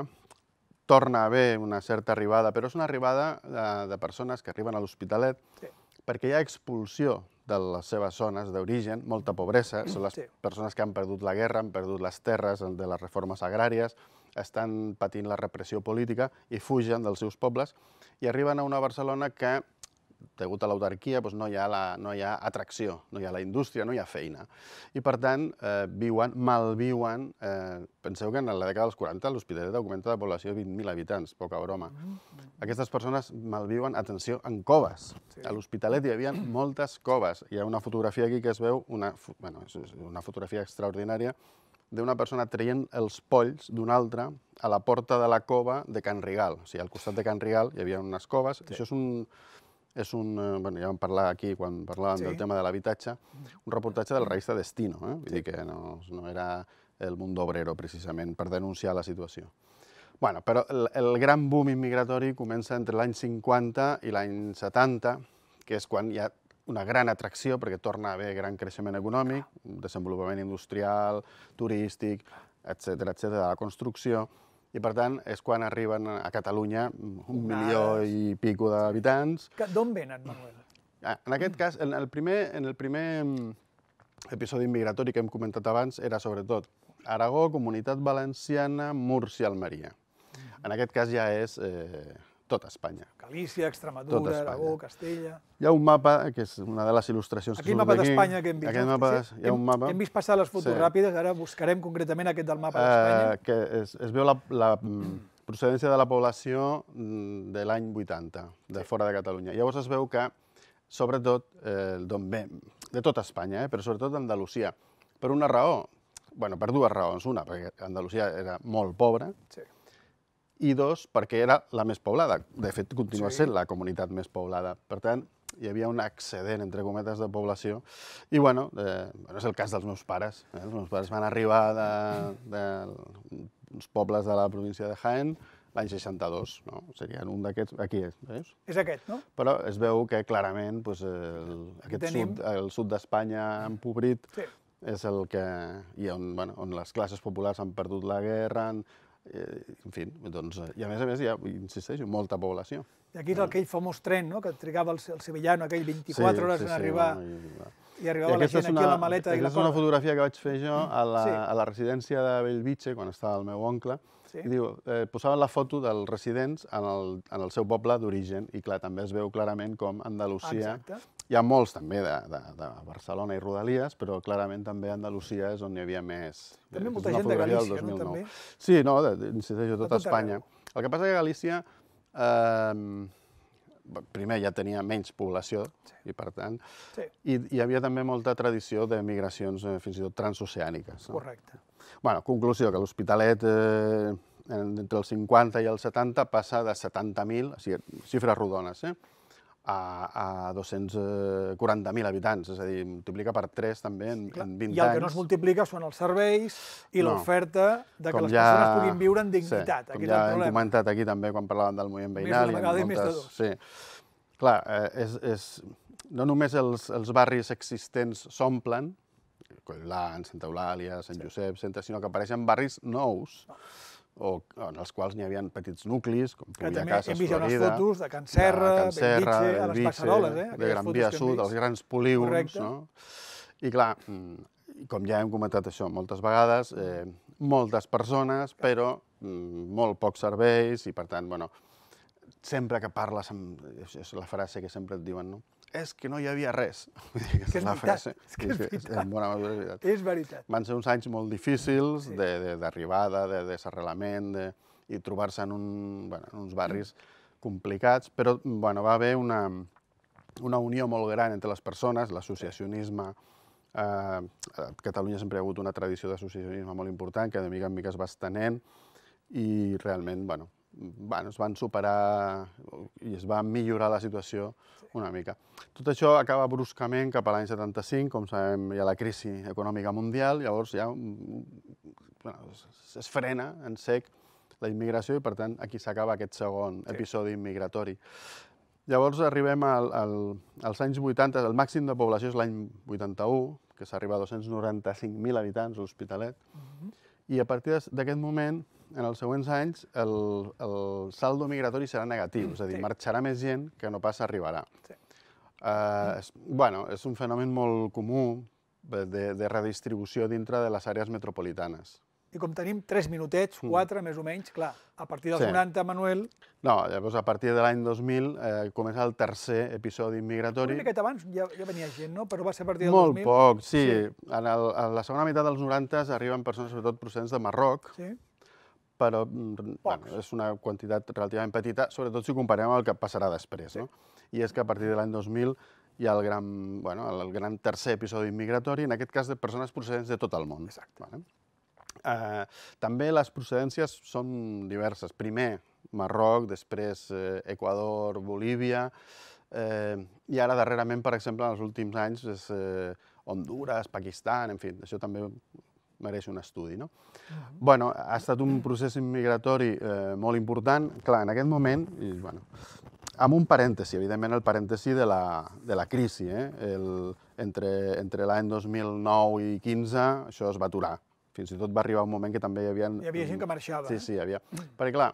torna a haver una certa arribada, però és una arribada de, de persones que arriben a l'Hospitalet sí. perquè hi ha expulsió de les seves zones d'origen, molta pobresa, són les sí. persones que han perdut la guerra, han perdut les terres de les reformes agràries, estan patint la repressió política i fugen dels seus pobles i arriben a una Barcelona que degut a l'autarquia, doncs no, hi ha la, no hi ha atracció, no hi ha la indústria, no hi ha feina. I, per tant, eh, viuen, malviuen... Eh, penseu que en la dècada dels quaranta l'Hospitalet augmenta de població de vint mil habitants, poca broma. Aquestes persones malviuen, atenció, en coves. Sí. A l'Hospitalet hi havia moltes coves. Hi ha una fotografia aquí que es veu, una, bueno, és una fotografia extraordinària, d'una persona traient els polls d'una altra a la porta de la cova de Can Rigal. O sigui, al costat de Can Rigal hi havia unes coves. Sí. Això és un... És un, bueno, ja vam parlar aquí, quan parlàvem sí. del tema de l'habitatge, un reportatge del revista Destino, eh? Vull sí. dir que no, no era el Mundo Obrero, precisament, per denunciar la situació. Bueno, però el, el gran boom immigratori comença entre l'any cinquanta i l'any setanta, que és quan hi ha una gran atracció, perquè torna a haver gran creixement econòmic, desenvolupament industrial, turístic, etcètera, etcètera, de la construcció, i, per tant, és quan arriben a Catalunya un milió i pico d'habitants. D'on venen, Manuel? En aquest cas, en el primer, en el primer episodi immigratori que hem comentat abans era, sobretot, Aragó, Comunitat Valenciana, Múrcia, Almeria. En aquest cas ja és eh, tota Espanya. Galícia, Extremadura, Aragó, Castella... Hi ha un mapa, que és una de les il·lustracions que surt d'aquí. Aquell mapa d'Espanya que hem vist. Aquest mapa, hi ha un mapa... Hem vist passar les fotos ràpides, ara buscarem concretament aquest del mapa d'Espanya. Que es veu la procedència de la població de l'any vuitanta, de fora de Catalunya. Llavors es veu que, sobretot, d'on ve, de tota Espanya, però sobretot d'Andalusia. Per una raó, bueno, per dues raons. Una, perquè Andalusia era molt pobra, i dos, perquè era la més poblada. De fet, continua sent la comunitat més poblada. Per tant, hi havia un excedent, entre cometes, de població. I, bueno, és el cas dels meus pares. Els meus pares van arribar d'uns pobles de la província de Jaén l'any seixanta-dos. Serien un d'aquests... Aquí és, veus? És aquest, no? Però es veu que, clarament, el sud d'Espanya empobrit és el que... I on les classes populars han perdut la guerra, en fi, doncs, i a més a més hi ha, insisteixo, molta població. I aquí és aquell famós tren, no?, que trigava el sevillano aquell vint-i-quatre hores en arribar. I arribava la gent aquí a la maleta i la Aquesta és una fotografia que vaig fer jo a la, Sí. a la residència de Bellvitge, quan estava el meu oncle. Sí. I diu, eh, posaven la foto dels residents en el, en el seu poble d'origen, i clar, també es veu clarament com Andalusia... Exacte. Hi ha molts també de, de, de Barcelona i Rodalies, però clarament també Andalusia és on hi havia més. També És molta una gent de fotografia del Galícia, dos mil no? nou. També. Sí, no, de, de, insisteixo, De tot tot Espanya. arreu. El que passa que Galícia, eh, primer ja tenia menys població, i per tant, Sí. i hi havia també molta tradició de migracions eh, fins i tot transoceàniques. No? Correcte. Bueno, conclusió, que l'Hospitalet eh, entre els cinquanta i els setanta passa de setanta mil, o sigui, xifres rodones, eh? a, a dos-cents quaranta mil habitants, és a dir, multiplica per tres també en, Clar. en vint anys. I el que no es multiplica són els serveis i No. l'oferta de que Com les ja- persones puguin viure en dignitat. Sí, com Aquest ja és el hem problema. comentat aquí també quan parlàvem del moviment Més veïnal. d'una i en vegada i més de moltes- dos. Sí. Clar, eh, és, és, no només els, els barris existents s'omplen, Collblanc, Santa Eulàlia, Sant Josep, Centre, sinó que apareixen barris nous, o en els quals n'hi havia petits nuclis, com Que Pulla també Casas, hem vist ja unes Florida, fotos de Can Serra, de Can Serra, Bellvitge, a les Bellvitge, Passaroles, eh? de Aquelles Gran fotos Via que hem Sud, vist. els grans polígons, Correcte. no? I clar, mm, com ja hem comentat això moltes vegades, eh, moltes persones, però mm, molt pocs serveis, i per tant, bueno, sempre que parles amb... És la frase que sempre et diuen, no? És que no hi havia res. Vull dir, aquesta Que és la veritat, frase. és que és veritat. En bona mesura és veritat. És veritat. Van ser uns anys molt difícils Sí. de- de- d'arribada, de desarrelament, de, i trobar-se en, un, bueno, en uns barris complicats, però bueno, va haver una, una unió molt gran entre les persones, l'associacionisme. Eh, a Catalunya sempre hi ha hagut una tradició d'associacionisme molt important, que de mica en mica es va estenent, i realment, bueno, bueno, es van superar i es va millorar la situació una mica. Tot això acaba bruscament cap a l'any setanta-cinc, com sabem, hi ha la crisi econòmica mundial, llavors ja bueno, es, es frena en sec la immigració i, per tant, aquí s'acaba aquest segon Sí. episodi immigratori. Llavors arribem al, al, als anys vuitanta, el màxim de població és l'any vuitanta-u, que s'arriba a dos-cents noranta-cinc mil habitants a l'Hospitalet, i a partir d'aquest moment, en els següents anys, el, el saldo migratori serà negatiu, és a dir, Sí. marxarà més gent que no pas arribarà. Sí. Eh, és, bueno, és un fenomen molt comú de, de redistribució dintre de les àrees metropolitanes. I com tenim tres minutets, quatre més o menys, clar, a partir dels Sí. noranta, Manuel, No, llavors a partir de l'any dos mil eh, comença el tercer episodi una migratori. miqueta abans ja, ja venia gent, no? Però va ser a partir del Molt dos mil. poc, sí. Sí. En, el, en la segona meitat dels noranta arriben persones, sobretot procedents de Marroc, Sí. però mm, bueno, és una quantitat relativament petita, sobretot si ho comparem amb el que passarà després. No? I és que a partir de l'any dos mil hi ha el gran, bueno, el gran tercer episodi migratori, en aquest cas de persones procedents de tot el món. Exacte. Vale? Eh, també les procedències són diverses. Primer Marroc, després eh, Equador, Bolívia, eh, i ara darrerament, per exemple, en els últims anys, és eh, Honduras, Pakistan, en fi, això també mereix un estudi. No? Bueno, ha estat un procés immigratori eh, molt important. Clar, en aquest moment, i, bueno, amb un parèntesi, evidentment el parèntesi de la, de la crisi. Eh? El, entre entre l'any dos mil nou i quinze això es va aturar. Fins i tot va arribar un moment que també hi havia... Hi havia gent que marxava. Sí, sí, hi havia. Perquè, clar,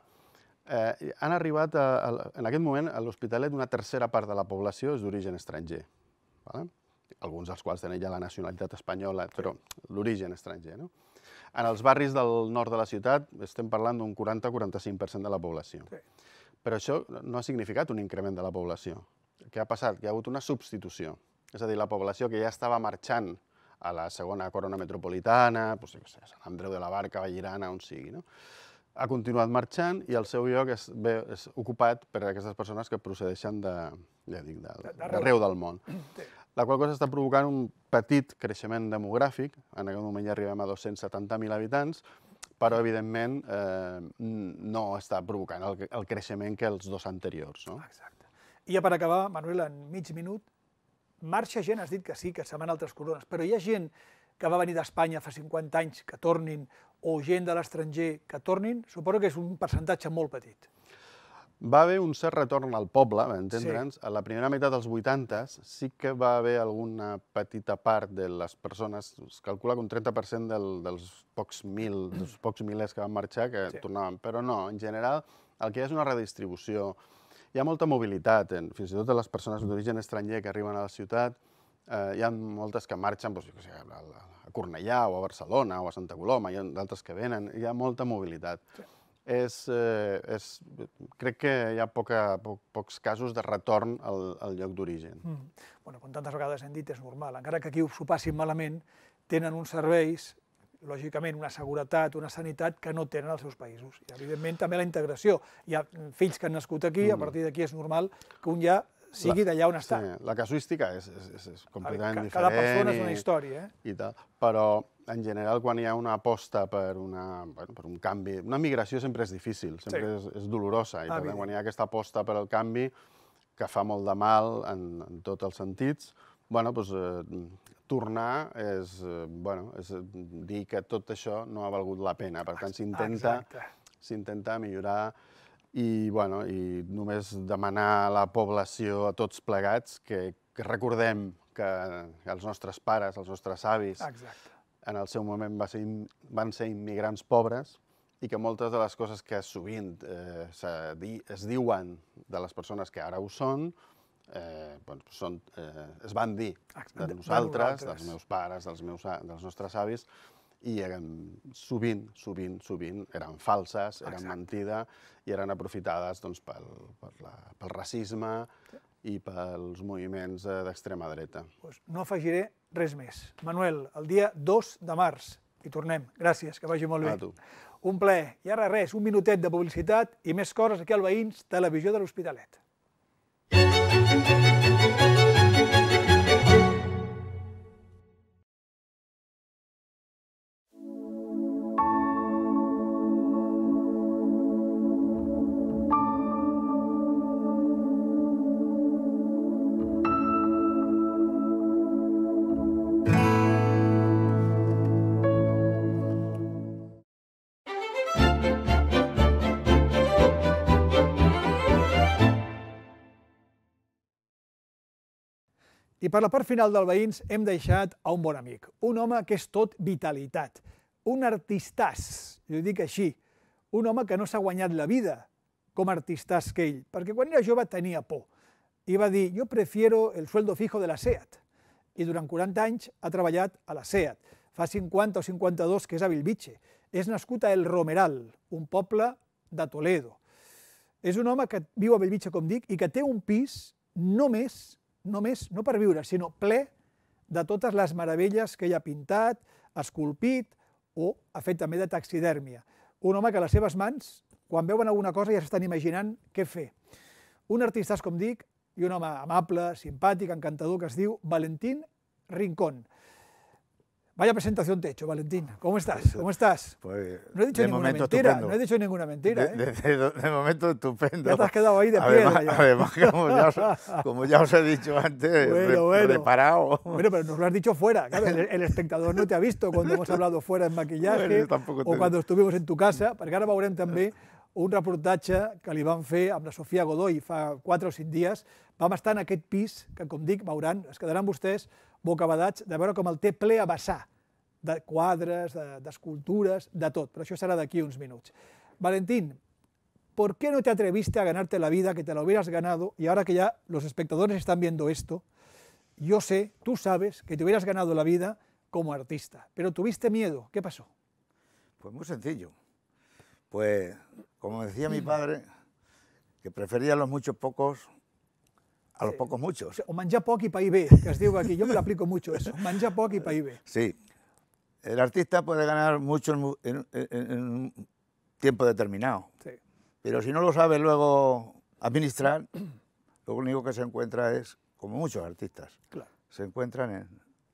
eh, han arribat, a, a, en aquest moment, a l'Hospitalet una tercera part de la població és d'origen estranger. Vale? Alguns dels quals tenen ja la nacionalitat espanyola, però l'origen estranger. No? En els barris del nord de la ciutat estem parlant d'un quaranta a quaranta-cinc per cent de la població. Sí. Però això no ha significat un increment de la població. Què ha passat? Que hi ha hagut una substitució. És a dir, la població que ja estava marxant a la segona corona metropolitana, doncs, no sé, Sant Andreu de la Barca, Vallirana, on sigui, no? Ha continuat marxant i el seu lloc és, bé, és ocupat per aquestes persones que procedeixen de, ja dic, de, d'arreu del món. Sí. La qual cosa està provocant un petit creixement demogràfic, en aquest moment ja arribem a dos-cents setanta mil habitants, però evidentment eh, no està provocant el, el creixement que els dos anteriors. No? Exacte. I ja per acabar, Manuel, en mig minut, marxa gent, has dit que sí, que se'n van a altres corones, però hi ha gent que va venir d'Espanya fa cinquanta anys que tornin, o gent de l'estranger que tornin, suposo que és un percentatge molt petit. Va haver un cert retorn al poble, per entendre'ns. A la primera meitat dels vuitanta sí que va haver alguna petita part de les persones, es calcula que un trenta per cent del, dels pocs mil, dels pocs milers que van marxar que Sí. tornaven, però no, en general el que hi ha és una redistribució. Hi ha molta mobilitat, fins i tot de les persones d'origen estranger que arriben a la ciutat, Eh, hi ha moltes que marxen doncs, jo sé, a, a Cornellà o a Barcelona o a Santa Coloma, hi ha d'altres que venen, hi ha molta mobilitat. Sí. És, eh, és, crec que hi ha poca, po, pocs casos de retorn al, al lloc d'origen. Mm. Bueno, com tantes vegades hem dit, és normal. Encara que aquí s'ho passin malament, tenen uns serveis, lògicament una seguretat, una sanitat que no tenen als seus països. I, evidentment, també la integració. Hi ha fills que han nascut aquí, mm. a partir d'aquí és normal que un ja sigui d'allà on està. Sí, la casuística és, és, és completament Cada diferent. Cada persona és una història, eh? I tal. Però, en general, quan hi ha una aposta per, una, bueno, per un canvi... Una migració sempre és difícil, sempre sí. és, és dolorosa. I, ah, per tant, quan hi ha aquesta aposta per al canvi, que fa molt de mal en, en tots els sentits, bueno, doncs, eh, tornar és, eh, bueno, és dir que tot això no ha valgut la pena. Per tant, s'intenta s'intenta millorar. I, bueno, i només demanar a la població, a tots plegats, que, que recordem que els nostres pares, els nostres avis, Exacte. en el seu moment va ser, van ser immigrants pobres i que moltes de les coses que sovint eh, di, es diuen de les persones que ara ho són, eh, doncs són eh, es van dir de nosaltres, de dels meus pares, dels, meus, dels nostres avis, i eren, sovint, sovint, sovint eren falses, eren Exacte. mentida i eren aprofitades doncs, pel, per la, pel racisme sí. i pels moviments d'extrema dreta. Pues no afegiré res més. Manuel, el dia dos de març hi tornem. Gràcies, que vagi molt bé. A tu. Un plaer. I ara res, un minutet de publicitat i més coses aquí al Veïns, Televisió de l'Hospitalet. I per la part final del Veïns hem deixat a un bon amic, un home que és tot vitalitat, un artistàs, jo ho dic així, un home que no s'ha guanyat la vida com a artistàs que ell, perquè quan era jove tenia por i va dir, jo prefiero el sueldo fijo de la SEAT, i durant quaranta anys ha treballat a la SEAT, fa cinquanta o cinquanta-dos que és a Bellvitge, és nascut a El Romeral, un poble de Toledo. És un home que viu a Bellvitge, com dic, i que té un pis només només, no per viure, sinó ple de totes les meravelles que ell ha pintat, esculpit o ha fet també de taxidèrmia. Un home que a les seves mans, quan veuen alguna cosa, ja s'estan imaginant què fer. Un artistàs, com dic, i un home amable, simpàtic, encantador, que es diu Valentín Rincón. Vaya presentación te he hecho, Valentín. ¿Cómo estás? ¿Cómo estás? Pues, no he dicho ninguna mentira, estupendo. no he dicho ninguna mentira. De, de, de, de momento estupendo. Ya te has quedado ahí de piedra. Además, además como, ya os, como ya os he dicho antes, bueno, bueno. preparado. Bueno, pero nos lo has dicho fuera. Claro, el, el espectador no te ha visto cuando hemos hablado fuera en maquillaje bueno, o cuando estuvimos en tu casa, perquè ara veurem també un reportatge que li van fer amb la Sofia Godoy fa quatre o cinc dies. Vam estar en aquest pis que, com dic, veuran, es quedaran vostès bocabadats de veure com el té ple a vessar de quadres, d'escultures, de, de tot, però això serà d'aquí uns minuts. Valentín, ¿por qué no te atreviste a ganarte la vida, que te la hubieras ganado, y ahora que ya los espectadores están viendo esto, yo sé, tú sabes, que te hubieras ganado la vida como artista, pero tuviste miedo? ¿Qué pasó? Pues muy sencillo. Pues, como decía mi padre, que prefería los muchos pocos a los pocos muchos. O, sea, o menjar poc i pair bé, que es diu aquí. Yo me lo aplico mucho eso, menjar poc i pair bé. Sí. El artista puede ganar mucho en, en, en un tiempo determinado, sí. Pero si no lo sabe luego administrar, lo único que se encuentra es, como muchos artistas, claro. se encuentran en,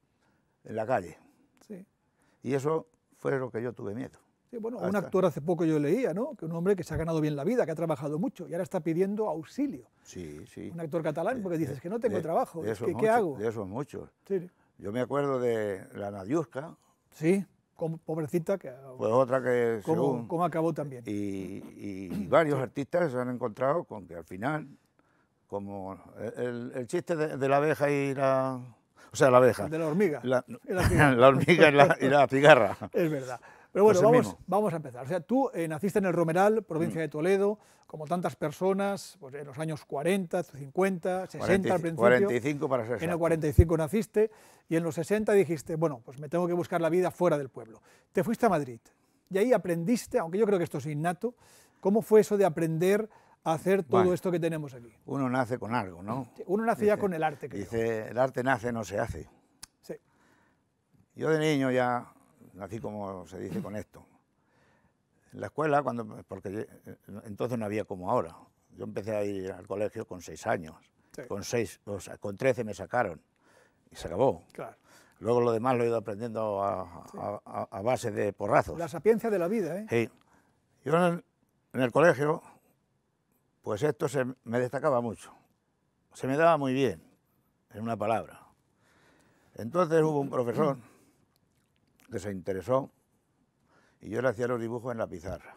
en la calle. Sí. Y eso fue lo que yo tuve miedo. Sí, bueno, un actor hace poco yo leía, ¿no? Que un hombre que se ha ganado bien la vida, que ha trabajado mucho y ahora está pidiendo auxilio. Sí, sí. Un actor catalán, porque dices que no tengo de, trabajo, de eso ¿qué, mucho, ¿qué hago? De eso es mucho. Sí. Yo me acuerdo de la Nadiuska. Sí, como pobrecita que... Pues otra que ¿Cómo, según, cómo acabó también? Y, y, y varios sí. artistas se han encontrado con que al final, como el, el chiste de, de la abeja y la... O sea, la abeja. De la hormiga. La, y la, la hormiga y la, y la cigarra. Es verdad. Pero bueno, Pues el vamos, mismo. vamos a empezar. O sea, tú eh, naciste en el Romeral, provincia Mm. de Toledo, como tantas personas, pues en los años cuarenta, cincuenta, sesenta al principio. cuarenta y cinco para ser En el exacto. cuarenta y cinco naciste y en los sesenta dijiste, bueno, pues me tengo que buscar la vida fuera del pueblo. Te fuiste a Madrid y ahí aprendiste, aunque yo creo que esto es innato, ¿cómo fue eso de aprender a hacer todo Bueno, esto que tenemos aquí? Uno nace con algo, ¿no? Uno nace ya con el arte, creo. Dice, el arte nace, no se hace. Sí. Yo de niño ya nací, como se dice, con esto. En la escuela, cuando, porque yo- entonces no había como ahora. Yo empecé a ir al colegio con seis años. Sí. Con seis, o sea, con trece me sacaron y se acabó. Claro. Luego lo demás lo he ido aprendiendo a, a- a- a base de porrazos. La sapiencia de la vida, ¿eh? Sí. Yo en el, en el colegio, pues esto se me destacaba mucho. Se me daba muy bien, en una palabra. Entonces hubo un profesor que se interesó y yo le hacía los dibujos en la pizarra.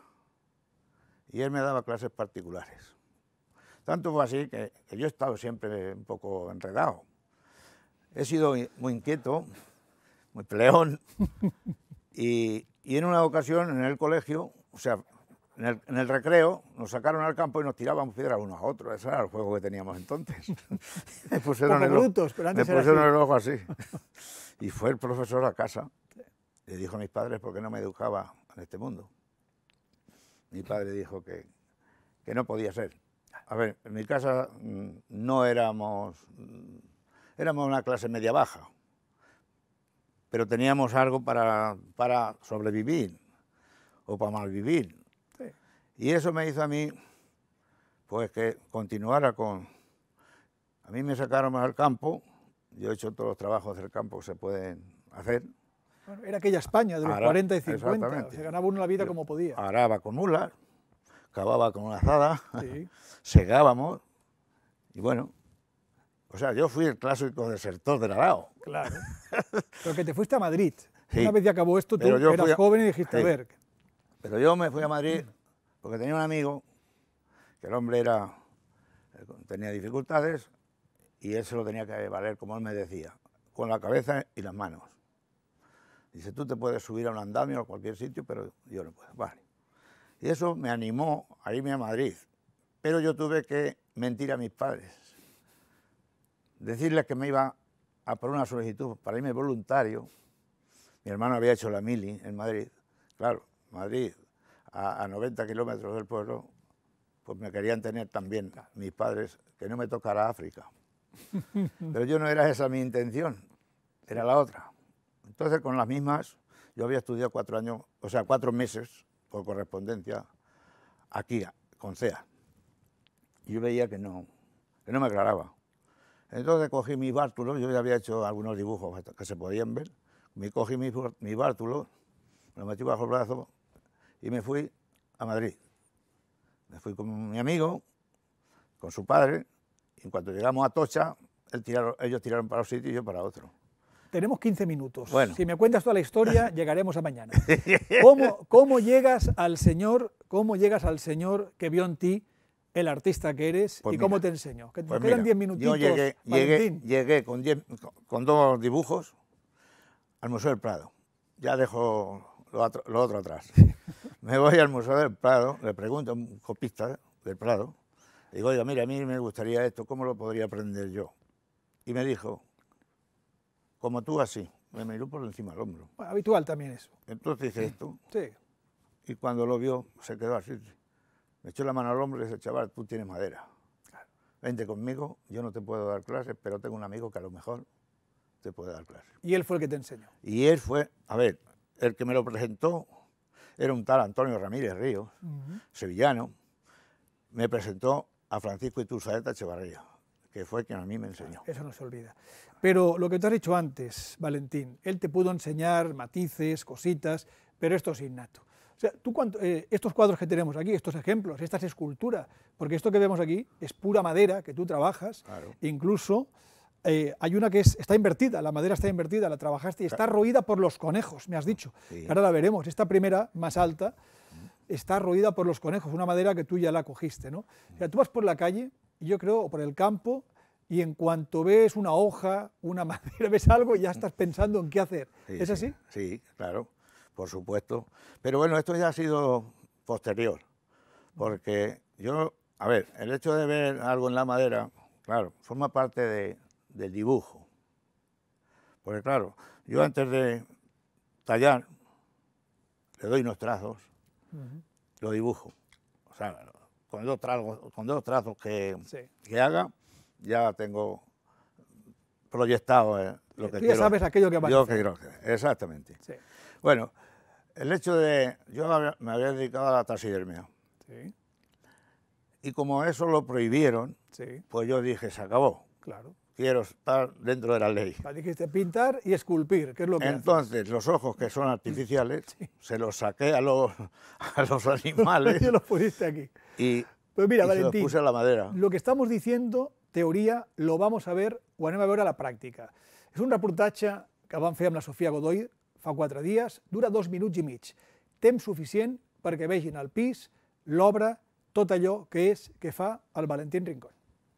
Y él me daba clases particulares. Tanto fue así que, que yo he estado siempre un poco enredado. He sido muy inquieto, muy peleón, y, y en una ocasión en el colegio, o sea, en el, en el recreo, nos sacaron al campo y nos tirábamos piedras unos a otros. Ese era el juego que teníamos entonces. me pusieron, Poco el, ojo- brutos, pero antes me era pusieron así. el ojo así. Y fue el profesor a casa. Le dijo a mis padres por qué no me educaba en este mundo. Mi padre dijo que, que no podía ser. A ver, en mi casa mm, no éramos, mm, éramos una clase media baja, pero teníamos algo para, para sobrevivir o para malvivir. Sí. Y eso me hizo a mí, pues que continuara con... A mí me sacaron al campo, yo he hecho todos los trabajos del campo que se pueden hacer. Bueno, era aquella España de los Ahora, cuarenta y cincuenta, exactamente. se ganaba uno la vida como podía. Araba con mulas, cavaba con una azada, Sí. segábamos, y bueno, o sea, yo fui el clásico desertor del arao. Claro. Pero que te fuiste a Madrid. Sí. Una vez ya acabó esto, tú Pero yo eras fui a- joven y dijiste, Sí. a ver, Pero yo me fui a Madrid porque tenía un amigo, que el hombre era, tenía dificultades, y él se lo tenía que valer, como él me decía, con la cabeza y las manos. Dice, tú te puedes subir a un andamio a cualquier sitio, pero yo no puedo. Vale. Y eso me animó a irme a Madrid. Pero yo tuve que mentir a mis padres. Decirles que me iba a por una solicitud para irme voluntario. Mi hermano había hecho la mili en Madrid. Claro, Madrid, a, a noventa kilómetros del pueblo, pues me querían tener también mis padres, que no me tocara África. Pero yo no era esa mi intención, era la otra. Entonces, con las mismas, yo había estudiado cuatro años, o sea, cuatro meses por correspondencia aquí, con C E A. Y yo veía que no, que no me aclaraba. Entonces cogí mis bártulos, yo ya había hecho algunos dibujos que se podían ver, me cogí mis, mis bártulos, me los metí bajo el brazo y me fui a Madrid. Me fui con mi amigo, con su padre, y en cuanto llegamos a Atocha, él tiraron, ellos tiraron para un sitio y yo para otro. tenemos quince minutos. Bueno. Si me cuentas toda la historia, llegaremos a mañana. ¿Cómo, cómo llegas al señor, cómo llegas al señor que vio en ti el artista que eres Pues y cómo mira, te enseñó? Que te Pues quedan mira, diez minutitos, yo llegué, llegué, Valentín. llegué con, diez, con dos dibujos al Museo del Prado. Ya dejo lo otro, lo otro atrás. Me voy al Museo del Prado, le pregunto a un copista del Prado, le digo, oiga, mira, a mí me gustaría esto, ¿cómo lo podría aprender yo? Y me dijo, como tú así, me miró por encima del hombro. Bueno, habitual también eso. Entonces hice esto, Sí. y cuando lo vio, se quedó así. Me echó la mano al hombro y dice, chaval, tú tienes madera. Vente conmigo, yo no te puedo dar clases, pero tengo un amigo que a lo mejor te puede dar clases. Y él fue el que te enseñó. Y él fue, a ver, el que me lo presentó era un tal Antonio Ramírez Ríos, Ujú. sevillano. Me presentó a Francisco Iturzaeta Echevarría, que fue quien a mí me enseñó. Eso no se olvida. Pero lo que te has dicho antes, Valentín, él te pudo enseñar matices, cositas, pero esto es innato. O sea, tú cuánto, eh, estos cuadros que tenemos aquí, estos ejemplos, estas esculturas, porque esto que vemos aquí es pura madera que tú trabajas, Claro. incluso eh, hay una que es, está invertida, la madera está invertida, la trabajaste y está roída por los conejos, me has dicho. Sí. Ahora la veremos, esta primera, más alta, está roída por los conejos, una madera que tú ya la cogiste, ¿no? O sea, tú vas por la calle, y yo creo, o por el campo, y en cuanto ves una hoja, una madera, ves algo, ya estás pensando en qué hacer. Sí, ¿Es sí, así? Sí, claro. por supuesto. Pero bueno, esto ya ha sido posterior, porque yo, a ver, el hecho de ver algo en la madera, claro, forma parte de, del dibujo. Porque claro, yo antes de tallar, le doy unos trazos, uh-huh. lo dibujo. O sea, con dos trazos, con dos trazos que, sí. que haga, ya tengo proyectado eh, lo que Tú quiero. ya sabes aquello que va a Yo hacer. que quiero hacer, exactamente. Sí. Bueno, el hecho de... Yo me había dedicado a la taxidermia. Sí. Y como eso lo prohibieron, sí. pues yo dije, se acabó. Claro. Quiero estar dentro de la ley. Dijiste pintar y esculpir, que es lo que Entonces, haces. los ojos que son artificiales, sí. se los saqué a los, a los animales. Y los pusiste aquí. Y, pues mira, y Valentín, se los puse a la madera. Lo que estamos diciendo, teoria, lo vamos a ver, ho anem a veure a la pràctica. És un reportatge que vam fer amb la Sofia Godoy fa quatre dies, dura dos minuts i mig. Temps suficient perquè vegin el pis, l'obra, tot allò que és, que fa el Valentín Rincón.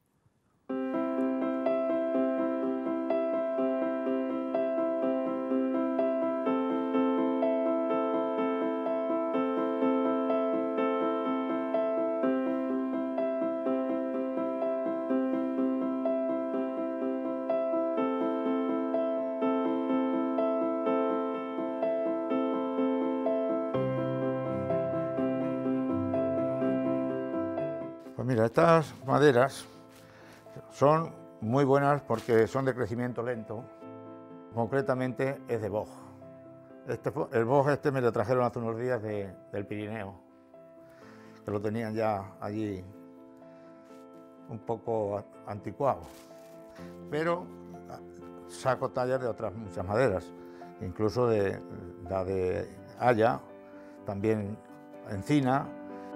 Pues mira, estas maderas son muy buenas porque son de crecimiento lento. Concretamente es de boj. Este, el boj este me lo trajeron hace unos días de, del Pirineo, que lo tenían ya allí un poco anticuado. Pero saco tallas de otras muchas maderas, incluso de la de haya, también encina.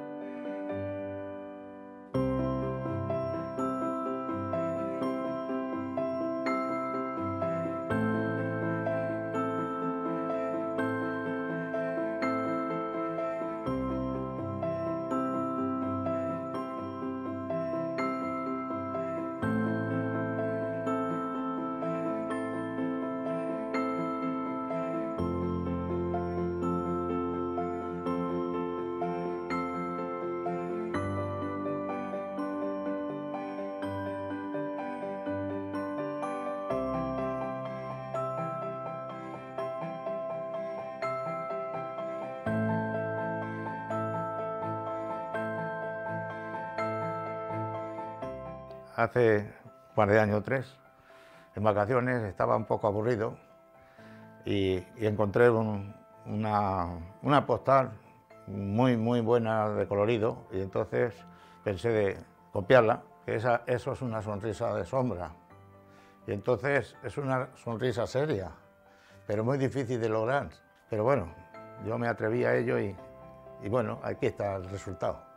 Hace un par de años, tres, en vacaciones, estaba un poco aburrido y, y encontré un, una, una postal muy, muy buena de colorido y entonces pensé de copiarla, que esa, eso es una sonrisa de sombra. Y entonces es una sonrisa seria, pero muy difícil de lograr. Pero bueno, yo me atreví a ello y, y bueno, aquí está el resultado.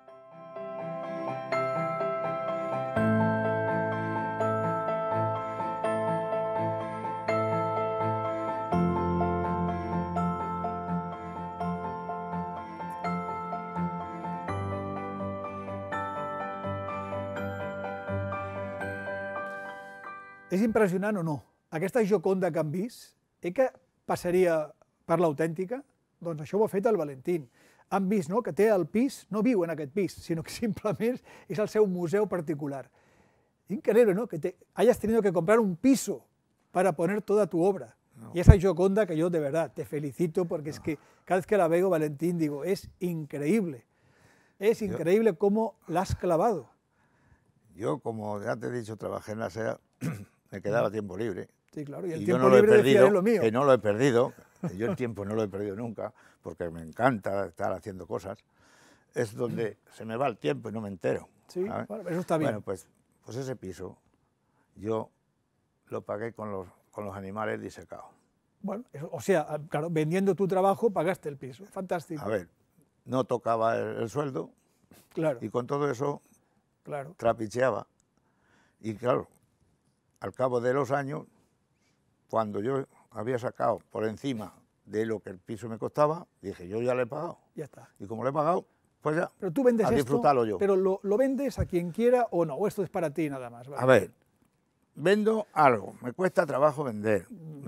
És impressionant o no? Aquesta Gioconda que han vist, eh, que passaria per l'autèntica? Doncs això ho ha fet el Valentín. Han vist, no?, que té el pis, no viu en aquest pis, sinó que simplement és el seu museu particular. Increíble, ¿no?, que te hayas tenido que comprar un piso para poner toda tu obra. No. Y esa Gioconda que yo de verdad te felicito porque no. es que cada vez que la veo, Valentín, digo, es increíble. Es increíble yo, cómo la has clavado. Yo, como ya te he dicho, trabajé en la S E A, me quedaba tiempo libre. Sí, claro, y el y tiempo yo no libre lo he perdido, es lo mío. Que no lo he perdido, yo el tiempo no lo he perdido nunca, porque me encanta estar haciendo cosas. Es donde se me va el tiempo y no me entero. Sí, ¿sabes? Bueno, eso está bien. Bueno, pues, pues ese piso yo lo pagué con los, con los animales disecados. Bueno, eso, o sea, claro, vendiendo tu trabajo pagaste el piso, fantástico. A ver, no tocaba el, el sueldo, claro. Y con todo eso claro. trapicheaba. Y claro, al cabo de los años, cuando yo había sacado por encima de lo que el piso me costaba, dije, yo ya le he pagado. Ya está. Y como le he pagado, pues ya, pero tú vendes a disfrutarlo esto, yo. Pero lo, lo vendes a quien quiera o no, o esto es para ti nada más. ¿Vale? A ver, vendo algo, me cuesta trabajo vender.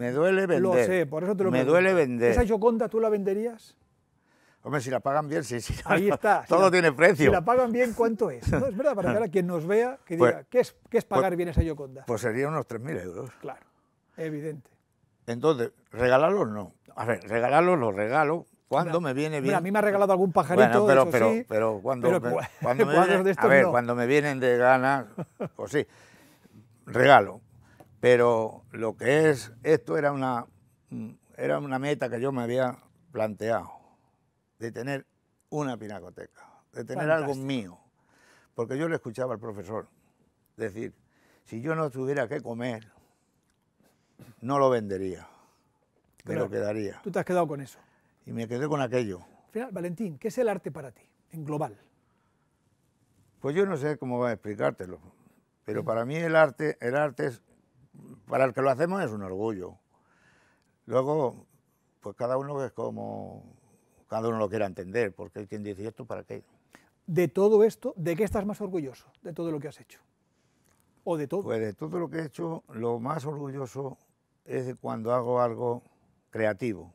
Me duele vender. Lo sé, por eso te lo Me pregunto. duele vender. ¿Esa Gioconda tú la venderías? Hombre, si la pagan bien, sí, sí. Ahí está. Todo si la, tiene precio. Si la pagan bien, ¿cuánto es? No, es verdad, para que ahora quien nos vea, que diga, Pues, ¿qué, es, ¿qué es pagar pues, bien esa Gioconda? Pues sería unos tres mil euros. Claro, evidente. Entonces, regalarlos no. A ver, regalarlos los regalo cuando Hombre, me viene hombre, bien. a mí me ha regalado algún pajarito, Bueno, pero, eso pero, sí, pero cuando, pero me, cua- cuando me cuadros vienen, de estos a ver, no. cuando me vienen de ganas, pues sí, regalo. Pero lo que es, esto era una, era una meta que yo me había planteado, de tener una pinacoteca, de tener Fantástico. algo mío. Porque yo le escuchaba al profesor decir, si yo no tuviera que comer, no lo vendería, me Claro. lo quedaría. Tú te has quedado con eso. Y me quedé con aquello. Al final, Valentín, ¿qué es el arte para ti, en global? Pues yo no sé cómo va a explicártelo, pero para mí el arte, el arte es, para el que lo hacemos es un orgullo. Luego, pues cada uno es como, cada uno lo quiera entender, porque hay quien dice, ¿y esto para qué? De todo esto, ¿de qué estás más orgulloso? De todo lo que has hecho. ¿O de todo? Pues de todo lo que he hecho, lo más orgulloso es de cuando hago algo creativo,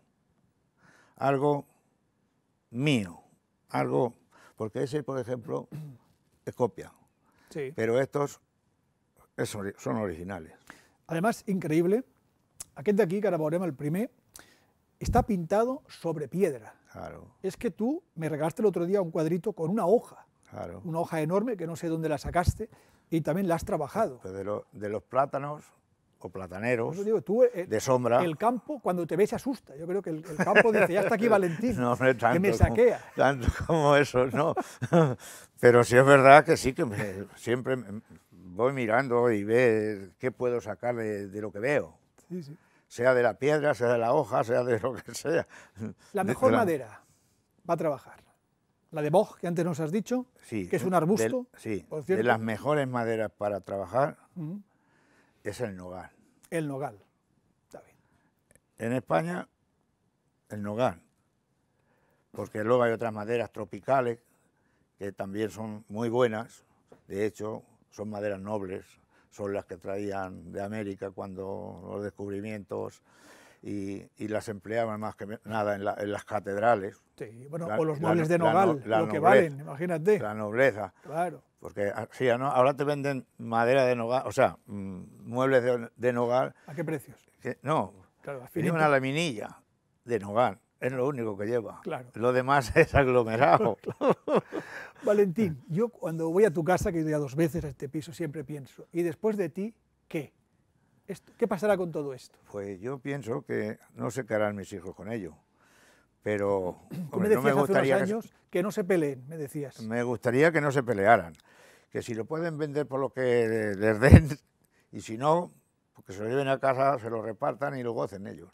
algo mío, algo, porque ese, por ejemplo, es copia, Sí. pero estos es ori- son originales. Además, increíble, aquest d'aquí, que ara veurem el primer, está pintado sobre piedra. Claro, Es que tú me regalaste el otro día un cuadrito con una hoja, claro. una hoja enorme que no sé dónde la sacaste y también la has trabajado. Pues de, lo- de los plátanos o Por plataneros eso digo, tú, eh, de sombra. el campo, cuando te ve, se asusta. Yo creo que el, el campo dice, ya está aquí Valentín, No, hombre, tanto que me como- saquea. Tanto como eso, no. Pero sí es verdad que sí, que me- siempre me- voy mirando y ver qué puedo sacar de, de lo que veo. Sí, sí. Sea de la piedra, sea de la hoja, sea de lo que sea. La De- mejor de la- madera va a trabajar. La de boj, que antes nos has dicho, Sí, que es un del- arbusto. sí, por de cierto. las mejores maderas para trabajar Ujú. es el nogal. El nogal. Está bien. En España, el nogal, porque luego hay otras maderas tropicales que también son muy buenas, de hecho son maderas nobles, son las que traían de América cuando los descubrimientos y, y las empleaban más que nada en, la- en las catedrales, Sí, bueno, La- o los la muebles no- de la no- nogal, la lo que nobleza. valen, imagínate. la nobleza, Claro. porque ah, sí, ¿no? Ahora te venden madera de nogal, o sea, mm, muebles de, de nogal, ¿A qué precios? que no, Claro, tiene finito. una laminilla de nogal, es lo único que lleva. Claro. Lo demás es aglomerado. Valentín, yo cuando voy a tu casa, que he ido ya dos veces a este piso, siempre pienso, ¿y después de ti, qué? Esto- ¿Qué pasará con todo esto? Pues yo pienso que no sé qué harán mis hijos con ello, pero Tú me hombre, decías no me hace unos gustaría, que, años que no se peleen, me decías. me gustaría que no se pelearan, que si lo pueden vender por lo que les den, y si no, pues que se lo lleven a casa, se lo repartan y lo gocen ellos.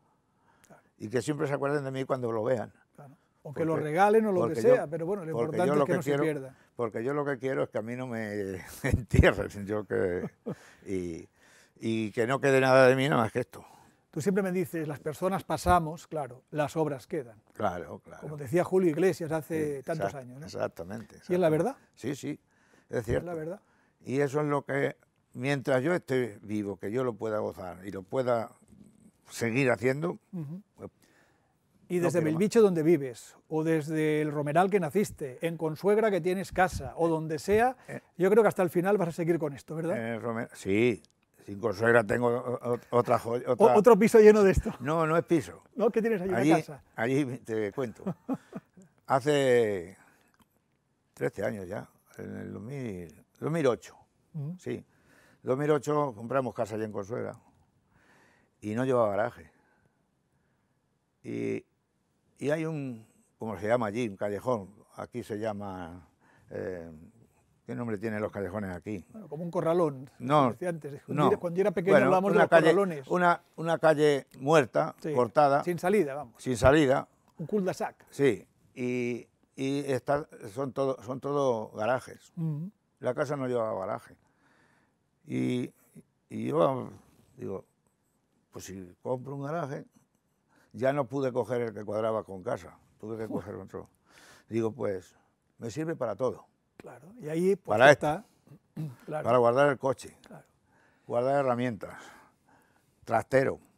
Y que siempre se acuerden de mí cuando lo vean. Claro. O que Porque- lo regalen o lo que porque yo- sea, pero bueno, lo porque importante yo es lo que, que no quiero- se pierda. Porque yo lo que quiero es que a mí no me entierren, yo que, y, y que no quede nada de mí nada más que esto. Tú siempre me dices, las personas pasamos, claro, las obras quedan. Claro, claro. Como decía Julio Iglesias hace Sí, tantos exact- años, ¿no? Exactamente. ¿Y es la exactamente. verdad? Sí, sí, es Es cierto. la verdad. Y eso es lo que, mientras yo esté vivo, que yo lo pueda gozar y lo pueda seguir haciendo, Ujú. pues, Y no desde quiero más. Belviche, donde vives, o desde el Romeral que naciste, en Consuegra que tienes casa, o donde sea, Eh. yo creo que hasta el final vas a seguir con esto, ¿verdad? eh, Rome- sí, sin consuegra tengo o- o- otra joya. O- Otra... otro piso lleno de esto. No, no es piso. ¿No? ¿Qué tienes allí en Allí, la casa? allí te cuento. Hace trece años ya, en el dos mil, dos mil ocho, Ujú. sí. dos mil ocho compramos casa allí en Consuegra y no llevaba garaje. Y, y hay un, como se llama allí, un callejón, aquí se llama, eh, ¿qué nombre tienen los callejones aquí? Bueno, como un corralón. No, como decía antes. Cuando, no. era, cuando yo era pequeño Bueno, hablábamos de una los calle, corralones. una, una calle muerta, Sí, cortada, Sin salida, vamos. sin salida, Un cul-de-sac. sí, y, y está, son todo, son todo garajes. Ujú. La casa no llevaba garaje. Y, y yo digo, pues si compro un garaje, ya no pude coger el que cuadraba con casa, tuve que coger otro. Digo, pues me sirve para todo, Claro. Y ahí pues, Para está. Claro, para guardar el coche, claro. guardar herramientas, trastero,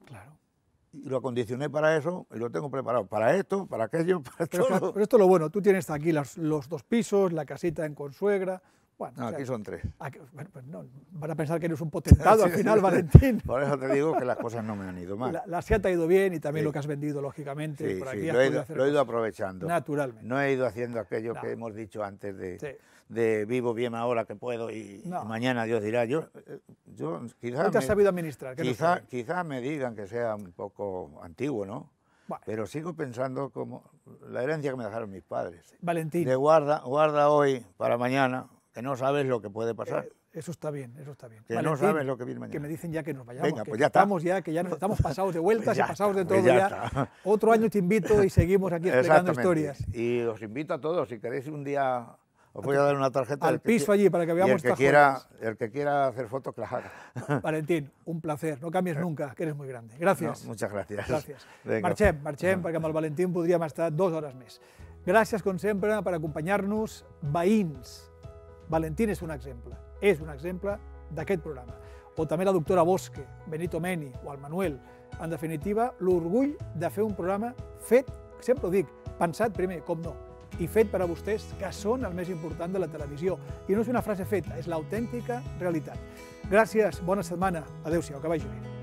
Claro. Y lo acondicioné para eso y lo tengo preparado para esto, para aquello, para Pero, todo. claro, pero esto es lo bueno, tú tienes aquí los, los dos pisos, la casita en Consuegra. Bueno, No, o sea, aquí son tres. aquí, bueno, pues no, van a pensar que eres un potentado al final, Valentín. Por eso te digo que las cosas no me han ido mal. La, la SEAT ha ido bien y también Sí. lo que has vendido, lógicamente. Sí, por sí, aquí has lo he podido ido, hacer lo he ido cosas. aprovechando. Naturalmente. No he ido haciendo aquello No. que hemos dicho antes de, Sí. de vivo bien ahora que puedo y, No. y mañana Dios dirá. Yo, eh, yo quizás Tú te has me, sabido administrar. que no está quizá, bien. quizá me digan que sea un poco antiguo, ¿no? Bueno, Pero sigo pensando como la herencia que me dejaron mis padres. Valentín, De guarda, guarda hoy para mañana, que no sabes lo que puede pasar. eh, eso está bien, eso está bien. Que no Valentín, sabes lo que viene mañana. Que me dicen ya que nos vayamos, Venga, que pues ya está. estamos ya, que ya nos estamos pasados de vueltas Pues ya y pasados de está, todo pues ya ya. está. Otro año te invito y seguimos aquí explicando Exactamente. historias. Y os invito a todos, si queréis un día, os voy a dar una tarjeta. Al el que piso qui- allí para que y veamos el que estas quiera, joyas. el que quiera hacer fotos, que las haga. Valentín, un placer, no canvies nunca, que eres muy grande. Gràcies. No, muchas gracias. Gràcies. Vinga. Marxem, marxem, perquè amb el Valentín podríem estar dues hores més. Gràcies, com sempre, per acompanyar-nos. Veïns, Valentín és un exemple, és un exemple d'aquest programa. O també la doctora Bosque, Benito Meni o el Manuel. En definitiva, l'orgull de fer un programa fet, sempre ho dic, pensat primer, com no, i fet per a vostès, que són el més important de la televisió. I no és una frase feta, és l'autèntica realitat. Gràcies, bona setmana, adéu-siau, que vagi bé.